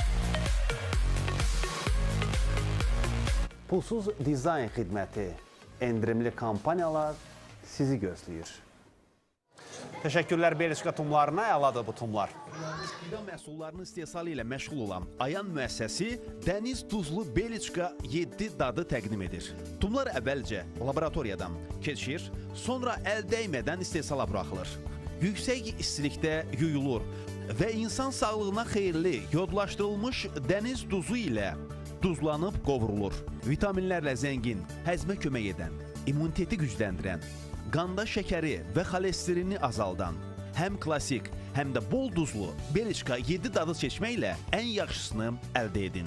Pulsuz dizayn xidməti, endirimli kampaniyalar sizi gözləyir. Təşəkkürlər Belçika tumlarına, əladır bu tumlar. Qida məhsullarının istehsalı ilə məşğul olan Ayan müəssəsi dəniz duzlu Belçika yeddi dadı təqdim edir. Tumlar əvvəlcə laboratoriyadan keçir, sonra əl dəymədən istehsala buraxılır. Yüksək istilikdə yuyulur və insan sağlığına xeyirli yodlaşdırılmış dəniz duzu ilə duzlanıb qovrulur. Vitaminlərlə zəngin, həzmə kömək edən, immuniteti gücləndirən, qanda şəkəri və xolesterini azaldan, həm klasik, həm də bol duzlu Belçika yeddi dadı seçməklə ən yaxşısını əldə edin.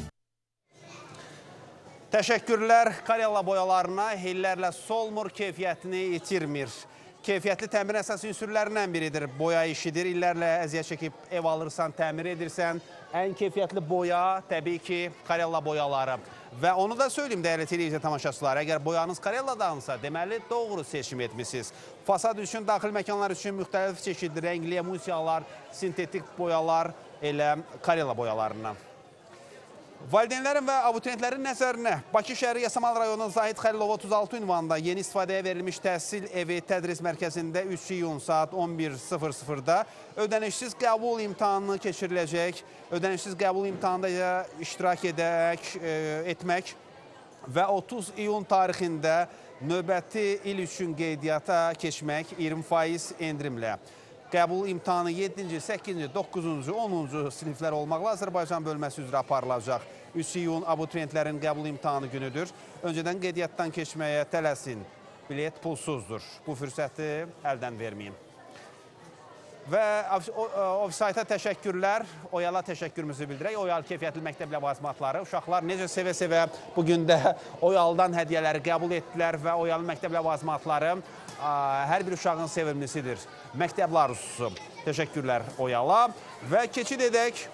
Təşəkkürlər Karella boyalarına, illərlə solmur, keyfiyyətini itirmir. Keyfiyyətli təmir əsas ünsürlərindən biridir. Boya işidir, illərlə əziyyət çəkib ev alırsan, təmir edirsən. Ən keyfiyyətli boya təbii ki Karella boyaları. Və onu da söyleyeyim dəyərli televiziya tamaşaçıları, əgər boyanız Karelladansa, deməli doğru seçim etmişsiniz. Fasad üçün, daxil məkanlar üçün müxtəlif çeşidli rəngli emulsiyalar, sintetik boyalar elə Karella boyalarından. Valideynlərin və abituriyentlərin nəzərinə Bakı şəhəri Yasamal rayonunun Zahid Xəlilov otuz altı ünvanında yeni istifadəyə verilmiş təhsil evi tədris mərkəzində üç iyun saat on bir sıfır sıfırda ödənişsiz qəbul imtahanı keçiriləcək. Ödənişsiz qəbul imtahanında iştirak edək, e, etmək və otuz iyun tarixində növbəti il üçün qeydiyyata keçmək iyirmi faiz endirimlə. Qəbul imtahanı yeddinci, səkkizinci, doqquzuncu, onuncu siniflər olmaqla Azərbaycan bölməsi üzrə aparılacaq. üç iyun abituriyentlərin qəbul imtahanı günüdür. Öncədən qeydiyyatdan keçməyə tələsin. Bilet pulsuzdur. Bu fürsəti əldən verməyin. Və ofisayta təşəkkürlər, Oyala təşəkkürümüzü bildirək. Oyal keyfiyyətli məktəb ləvazimatları. Uşaqlar necə sevə-sevə bugün də Oyaldan hədiyyələri qəbul etdilər və Oyalın məktəb ləvazimatları hər bir uşağın sevimlisidir. Məktəbli arzusu. Təşəkkürlər Oyala. Və keçid edək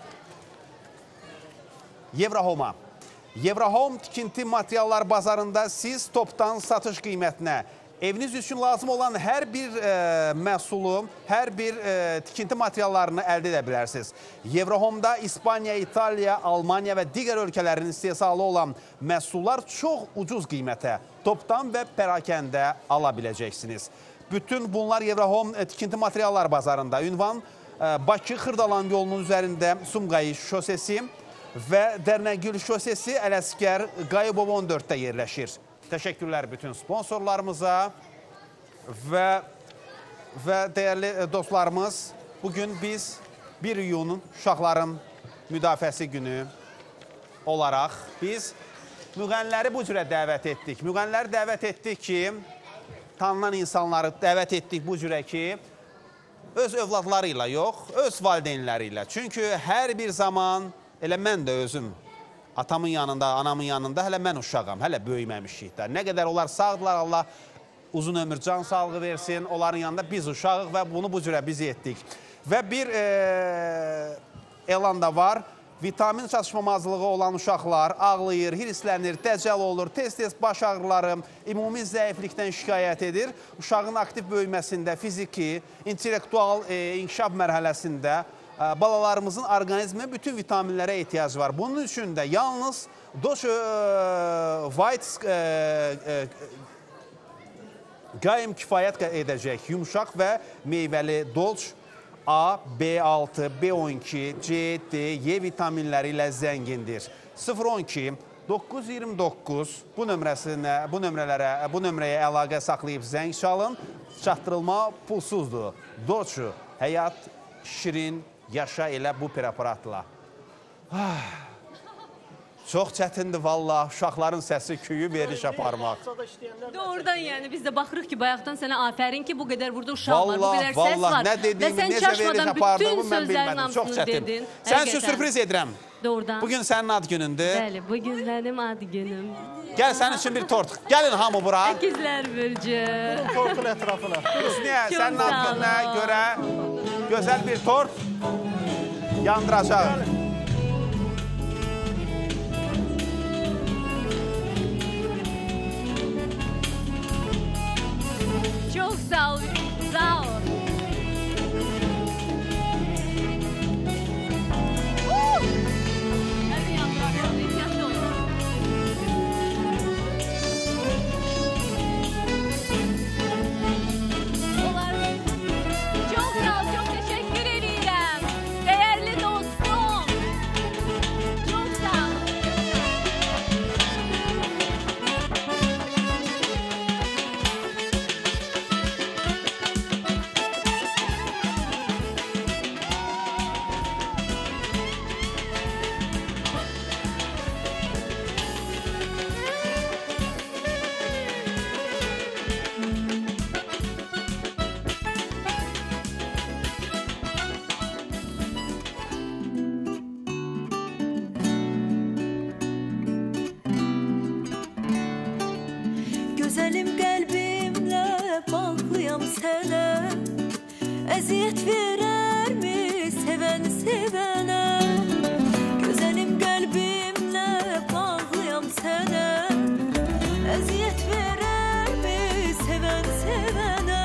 Evrahoma. Evrahom tikinti materiallar bazarında siz topdan satış qiymətinə Eviniz üçün lazım olan hər bir e, məhsulu, hər bir e, tikinti materiallarını əldə edə bilərsiniz. Eurohome-da İspaniya, İtaliya, Almaniya və digər ölkələrin istehsalı olan məhsullar çox ucuz qiymətə, topdan və pərakəndə ala biləcəksiniz. Bütün bunlar Eurohome tikinti materiallar bazarında. Ünvan Bakı-Xırdalan yolunun üzərində Sumqayı şosesi və Dərnəgül şosesi Ələsgər Qayıbov on dörddə yerləşir. Təşəkkürlər bütün sponsorlarımıza və, və dəyərli dostlarımız, bugün biz bir iyun uşaqların müdafiəsi günü olaraq biz müğənniləri bu cürə dəvət etdik. Müğənniləri dəvət etdik ki, tanınan insanları dəvət etdik bu cürə ki, öz övladları ilə yox, öz valideynləri ilə. Çünki hər bir zaman, elə mən də özüm, atamın yanında, anamın yanında hələ mən uşağam, hələ böyüməmişik də. Nə qədər onlar sağdılar, Allah uzun ömür, can sağlığı versin. Onların yanında biz uşağıq və bunu bu cürə biz etdik. Və bir e, elan da var. Vitamin çatışmamazlığı olan uşaqlar ağlayır, hirslənir, dəcəl olur, tez-tez baş ağrıları, ümumi zəiflikdən şikayət edir. Uşağın aktiv böyüməsində, fiziki, intellektual e, inkişaf mərhələsində balalarımızın orqanizmə bütün vitaminlərə ehtiyac var. Bunun üçün də yalnız Doç White qaim kifayət edəcək yumuşaq və meyvəli Dolç A, B altı, B on iki, C, D, Y vitaminləri ilə zəngindir. sıfır on iki doqquz yüz iyirmi doqquz bu nömrəsinə, bu nömrələrə, bu nömrəyə əlaqə saxlayıb zəng çalın. Çatdırılma pulsuzdur. Doç həyat şirin yaşa elə bu preparatla. Ah, çox çətindir valla, uşaqların səsi küyü veriş aparmaq. Doğrudan yəni biz də baxırıq ki, bayaqdan sənə afərin ki, bu qədər burada uşaq var, bu qədər səs Valla, var. nə dediyimi, necə veriş apardığımı mən bilmədim, çox çətin. Sən üçün sürpriz edirəm. Doğrudan. Bugün sənin ad günündür. Bəli, bugün mənim ad günüm. Gəl sənin üçün bir tort. Gəlin hamı bura. Əkizlər Bürcü. Tortun ətrafına. Hüsniyə, sənin ad gününə görə gözəl bir tort yandıracaq. Çox sağ ol, sağ ol. Hadi yandıracaq, ehtiyatlı olun. Çok sağ ol, çok teşekkür ederim. Değerli dostum. Çok sağ ol. Gözəlim qəlbimlə bağlıyam sənə. Əziyyət verərmi sevən sevənə? Gözəlim qəlbimlə bağlıyam sənə. Əziyyət verərmi sevən sevənə?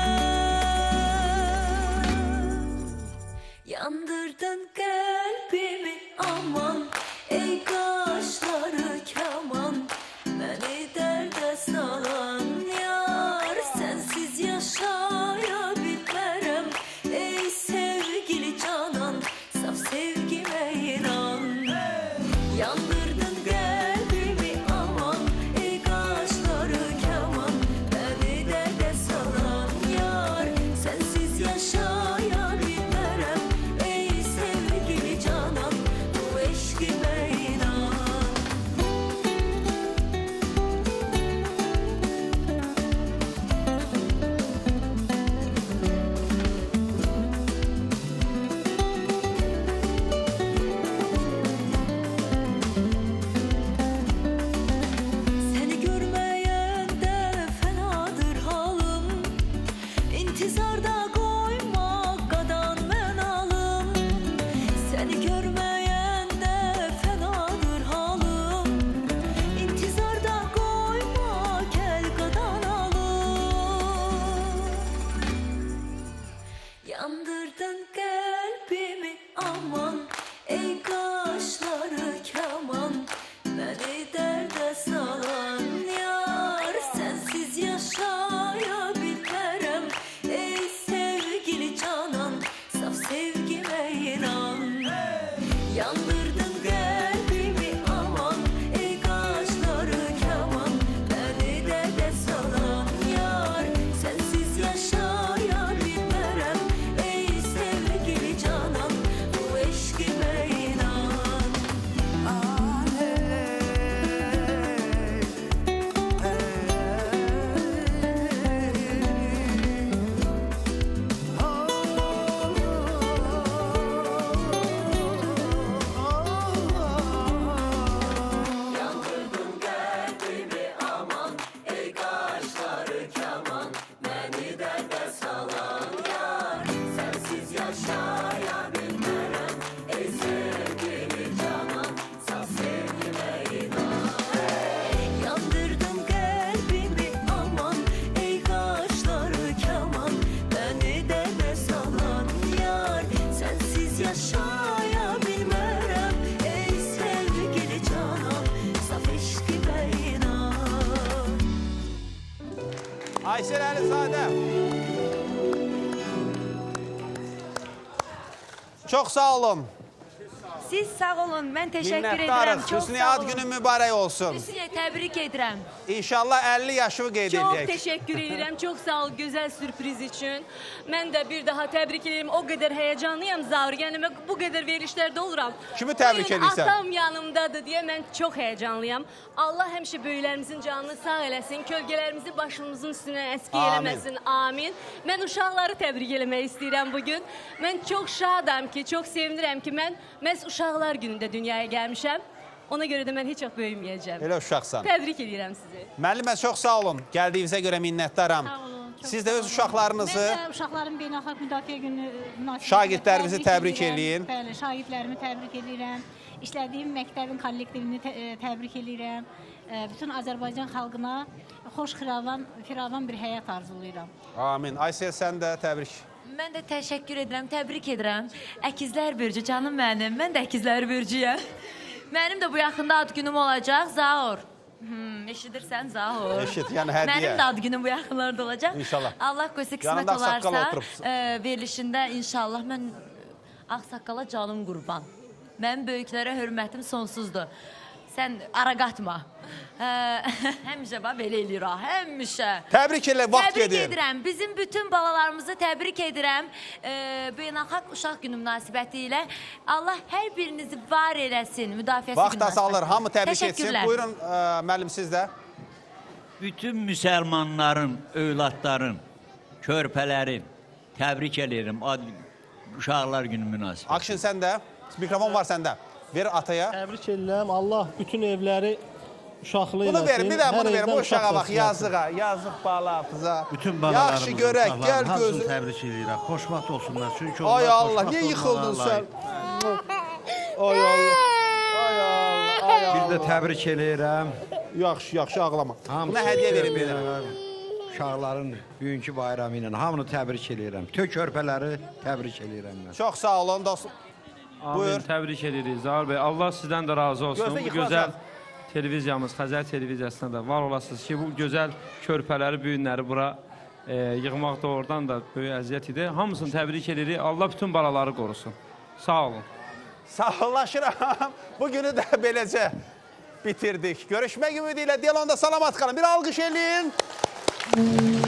Yandırdın qəlbimi aman, ey qaşları kaman. Məni dərdə salan yar, sənsiz yaşaya bilmərəm. Ey sevgili canan, saf sevgimə inan. Yandırdın qəlbimi aman, ey qaşları kaman. Məni dərdə salan yar, sənsiz yaşaya bilmərəm. Ey sevgili canan, bu eşqimə inan. Səni görməyəndə fənadır halım. İntizarda qoyma qadan mən alım. Səni görməyəndə fənadır halım. İntizarda qoyma gəl qadan alım. Aysel Əlizadə. Çox sağ olun. Siz sağ olun, mən təşəkkür edirəm. Minnətdarıq. Çox Hüsniyə sağ ad olun. günü mübarək olsun. Hüsniyə, təbrik edirəm. İnşallah əlli yaşını qeyd Çox edək. təşəkkür edirəm. Çox sağ ol gözəl sürpriz üçün. Mən də bir daha təbrik edirəm. O qədər həyəcanlıyam Zaur. Yəni mən bu qədər verilişlərdə oluram. Kimi təbrik Bugün edirsən? Atam yanımdadır deyə mən çox həyəcanlıyam. Allah həmişə böyüklərimizin canını sağ eləsin. Kölgələrimizi başımızın üstünə əski Amin. eləməsin. Amin. Mən uşaqları təbrik eləmək istəyirəm bugün. Mən çox şadam ki, çox sevinirəm ki, mən məhz uşaqlar günündə dünyaya gəlmişəm. Ona görə də mən heç vaxt böyüməyəcəm. Elə uşaqsan. Təbrik edirəm sizi. Müəllimə, çox sağ olun. Gəldiyinizə görə minnətdaram. Sağ olun. Çox Siz də öz sağ olun. uşaqlarınızı, Mən də uşaqların beynəlxalq müdafiə günü münasibətilə şagirdlərinizi təbrik edirəm. eləyin. Bəli, şagirdlərimi təbrik edirəm. İşlədiyim məktəbin kollektivini tə təbrik edirəm. Bütün Azərbaycan xalqına xoş xiravan, firavan bir həyat arzulayıram. Amin. Aysel, sən də təbrik. Mən də təşəkkür edirəm, təbrik edirəm. Əkizlər bürcü, canım mənim. Mən də əkizlər bürcüyəm. Mənim də bu yaxında ad günüm olacaq, Zaur. Hmm, eşidirsən, Zaur? Eşit, yəni hədiyyə. Mənim də ad günüm bu yaxınlarda olacaq. İnşallah. Allah qoysa qismət Yanında ağsaqqal olarsa, oturubsun. e, verilişində inşallah mən ağsaqqala canım qurban. Mənim böyüklərə hörmətim sonsuzdur. Sən ara qatma. Hə, həmişə bax belə eləyir ha, həmişə. Təbrik elə, vaxt Təbrik gedir. edirəm. Bizim bütün balalarımızı təbrik edirəm. E, Beynəlxalq Uşaq Günü münasibəti ilə Allah hər birinizi var eləsin. Müdafiəsi Vaxt azalır, hamı təbrik etsin. Təşəkkürlər. Buyurun, ə, müəllim, siz də. Bütün müsəlmanların, övladların, körpələrin təbrik edirəm ad uşaqlar günü münasibəti. Akşin, sən də. Mikrofon var səndə. Ver ataya. Təbrik edirəm. Allah bütün evləri uşaqlı eləsin. Bunu ver, bir də bunu Hər ver. evdən Bu uşaq uşağa bax, olsun. yazığa, yazıq balatıza. Bütün balalarımızın, Yaxşı görək, gəl uşaqların gözü. hamısını təbrik edirəm. Xoşbəxt olsunlar. Çünki Ay onlar Allah, xoşbəxt niyə yıxıldın olmalarına sən? layiq. Ay Allah. Ay Allah. Ay Bir də Allah. təbrik eləyirəm. Yaxşı, yaxşı ağlama. Hamısı Buna hədiyyə verin bir körpə- dənə. Uşaqların bugünkü bayramı ilə hamını təbrik eləyirəm. Tök körpələri təbrik eləyirəm mən. Çox sağ olun dostum. Buyur. Amin, təbrik edirik Zaur bəy. Allah sizdən də razı olsun. Gözlə Bu yıxılacaq. gözəl televiziyamız, Xəzər televiziyasına da var olasınız ki, bu gözəl körpələri, bu günləri bura e, yığmaq doğrudan da böyük əziyyət idi. Hamısını təbrik edirik. Allah bütün balaları qorusun. Sağ olun. Sağollaşıram. Bugünü də beləcə bitirdik. Görüşmək ümidi ilə Diyalonda salamat qalın. Bir alqış eləyin.